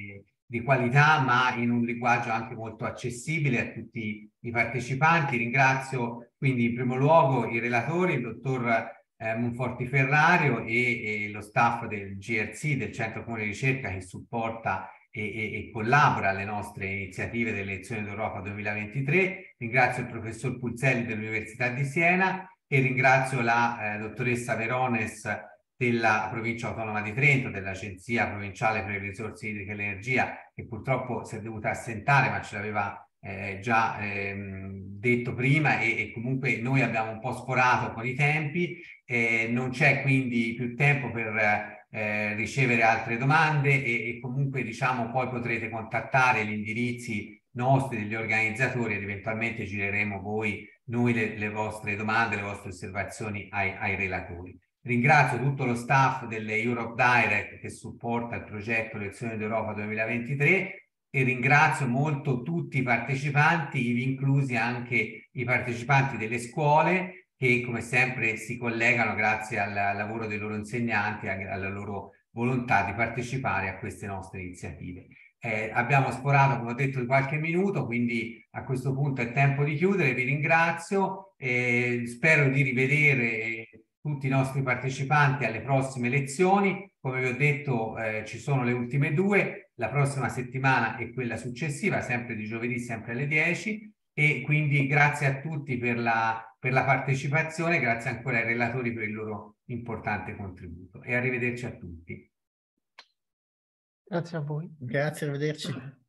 di qualità, ma in un linguaggio anche molto accessibile a tutti i partecipanti. Ringrazio quindi in primo luogo i relatori, il dottor eh, Monforti Ferrario e, e lo staff del G R C, del Centro Comune di Ricerca, che supporta e, e, e collabora alle nostre iniziative delle elezioni d'Europa duemilaventitré. Ringrazio il professor Pulzelli dell'Università di Siena e ringrazio la eh, dottoressa Verones della provincia autonoma di Trento, dell'Agenzia Provinciale per le Risorse Idriche e l'Energia, che purtroppo si è dovuta assentare, ma ce l'aveva eh, già ehm, detto prima e, e comunque noi abbiamo un po' sforato con i tempi, eh, non c'è quindi più tempo per eh, ricevere altre domande e, e comunque diciamo poi potrete contattare gli indirizzi nostri, degli organizzatori ed eventualmente gireremo voi, noi le, le vostre domande, le vostre osservazioni ai, ai relatori. Ringrazio tutto lo staff delle Europe Direct che supporta il progetto Lezioni d'Europa duemilaventitré e ringrazio molto tutti i partecipanti, ivi inclusi anche i partecipanti delle scuole che come sempre si collegano grazie al lavoro dei loro insegnanti e alla loro volontà di partecipare a queste nostre iniziative. Eh, abbiamo sforato, come ho detto, di qualche minuto, quindi a questo punto è tempo di chiudere. Vi ringrazio e spero di rivedere tutti i nostri partecipanti alle prossime lezioni. Come vi ho detto eh, ci sono le ultime due, la prossima settimana e quella successiva, sempre di giovedì, sempre alle dieci, e quindi grazie a tutti per la, per la partecipazione, grazie ancora ai relatori per il loro importante contributo e arrivederci a tutti. Grazie a voi. Grazie, arrivederci.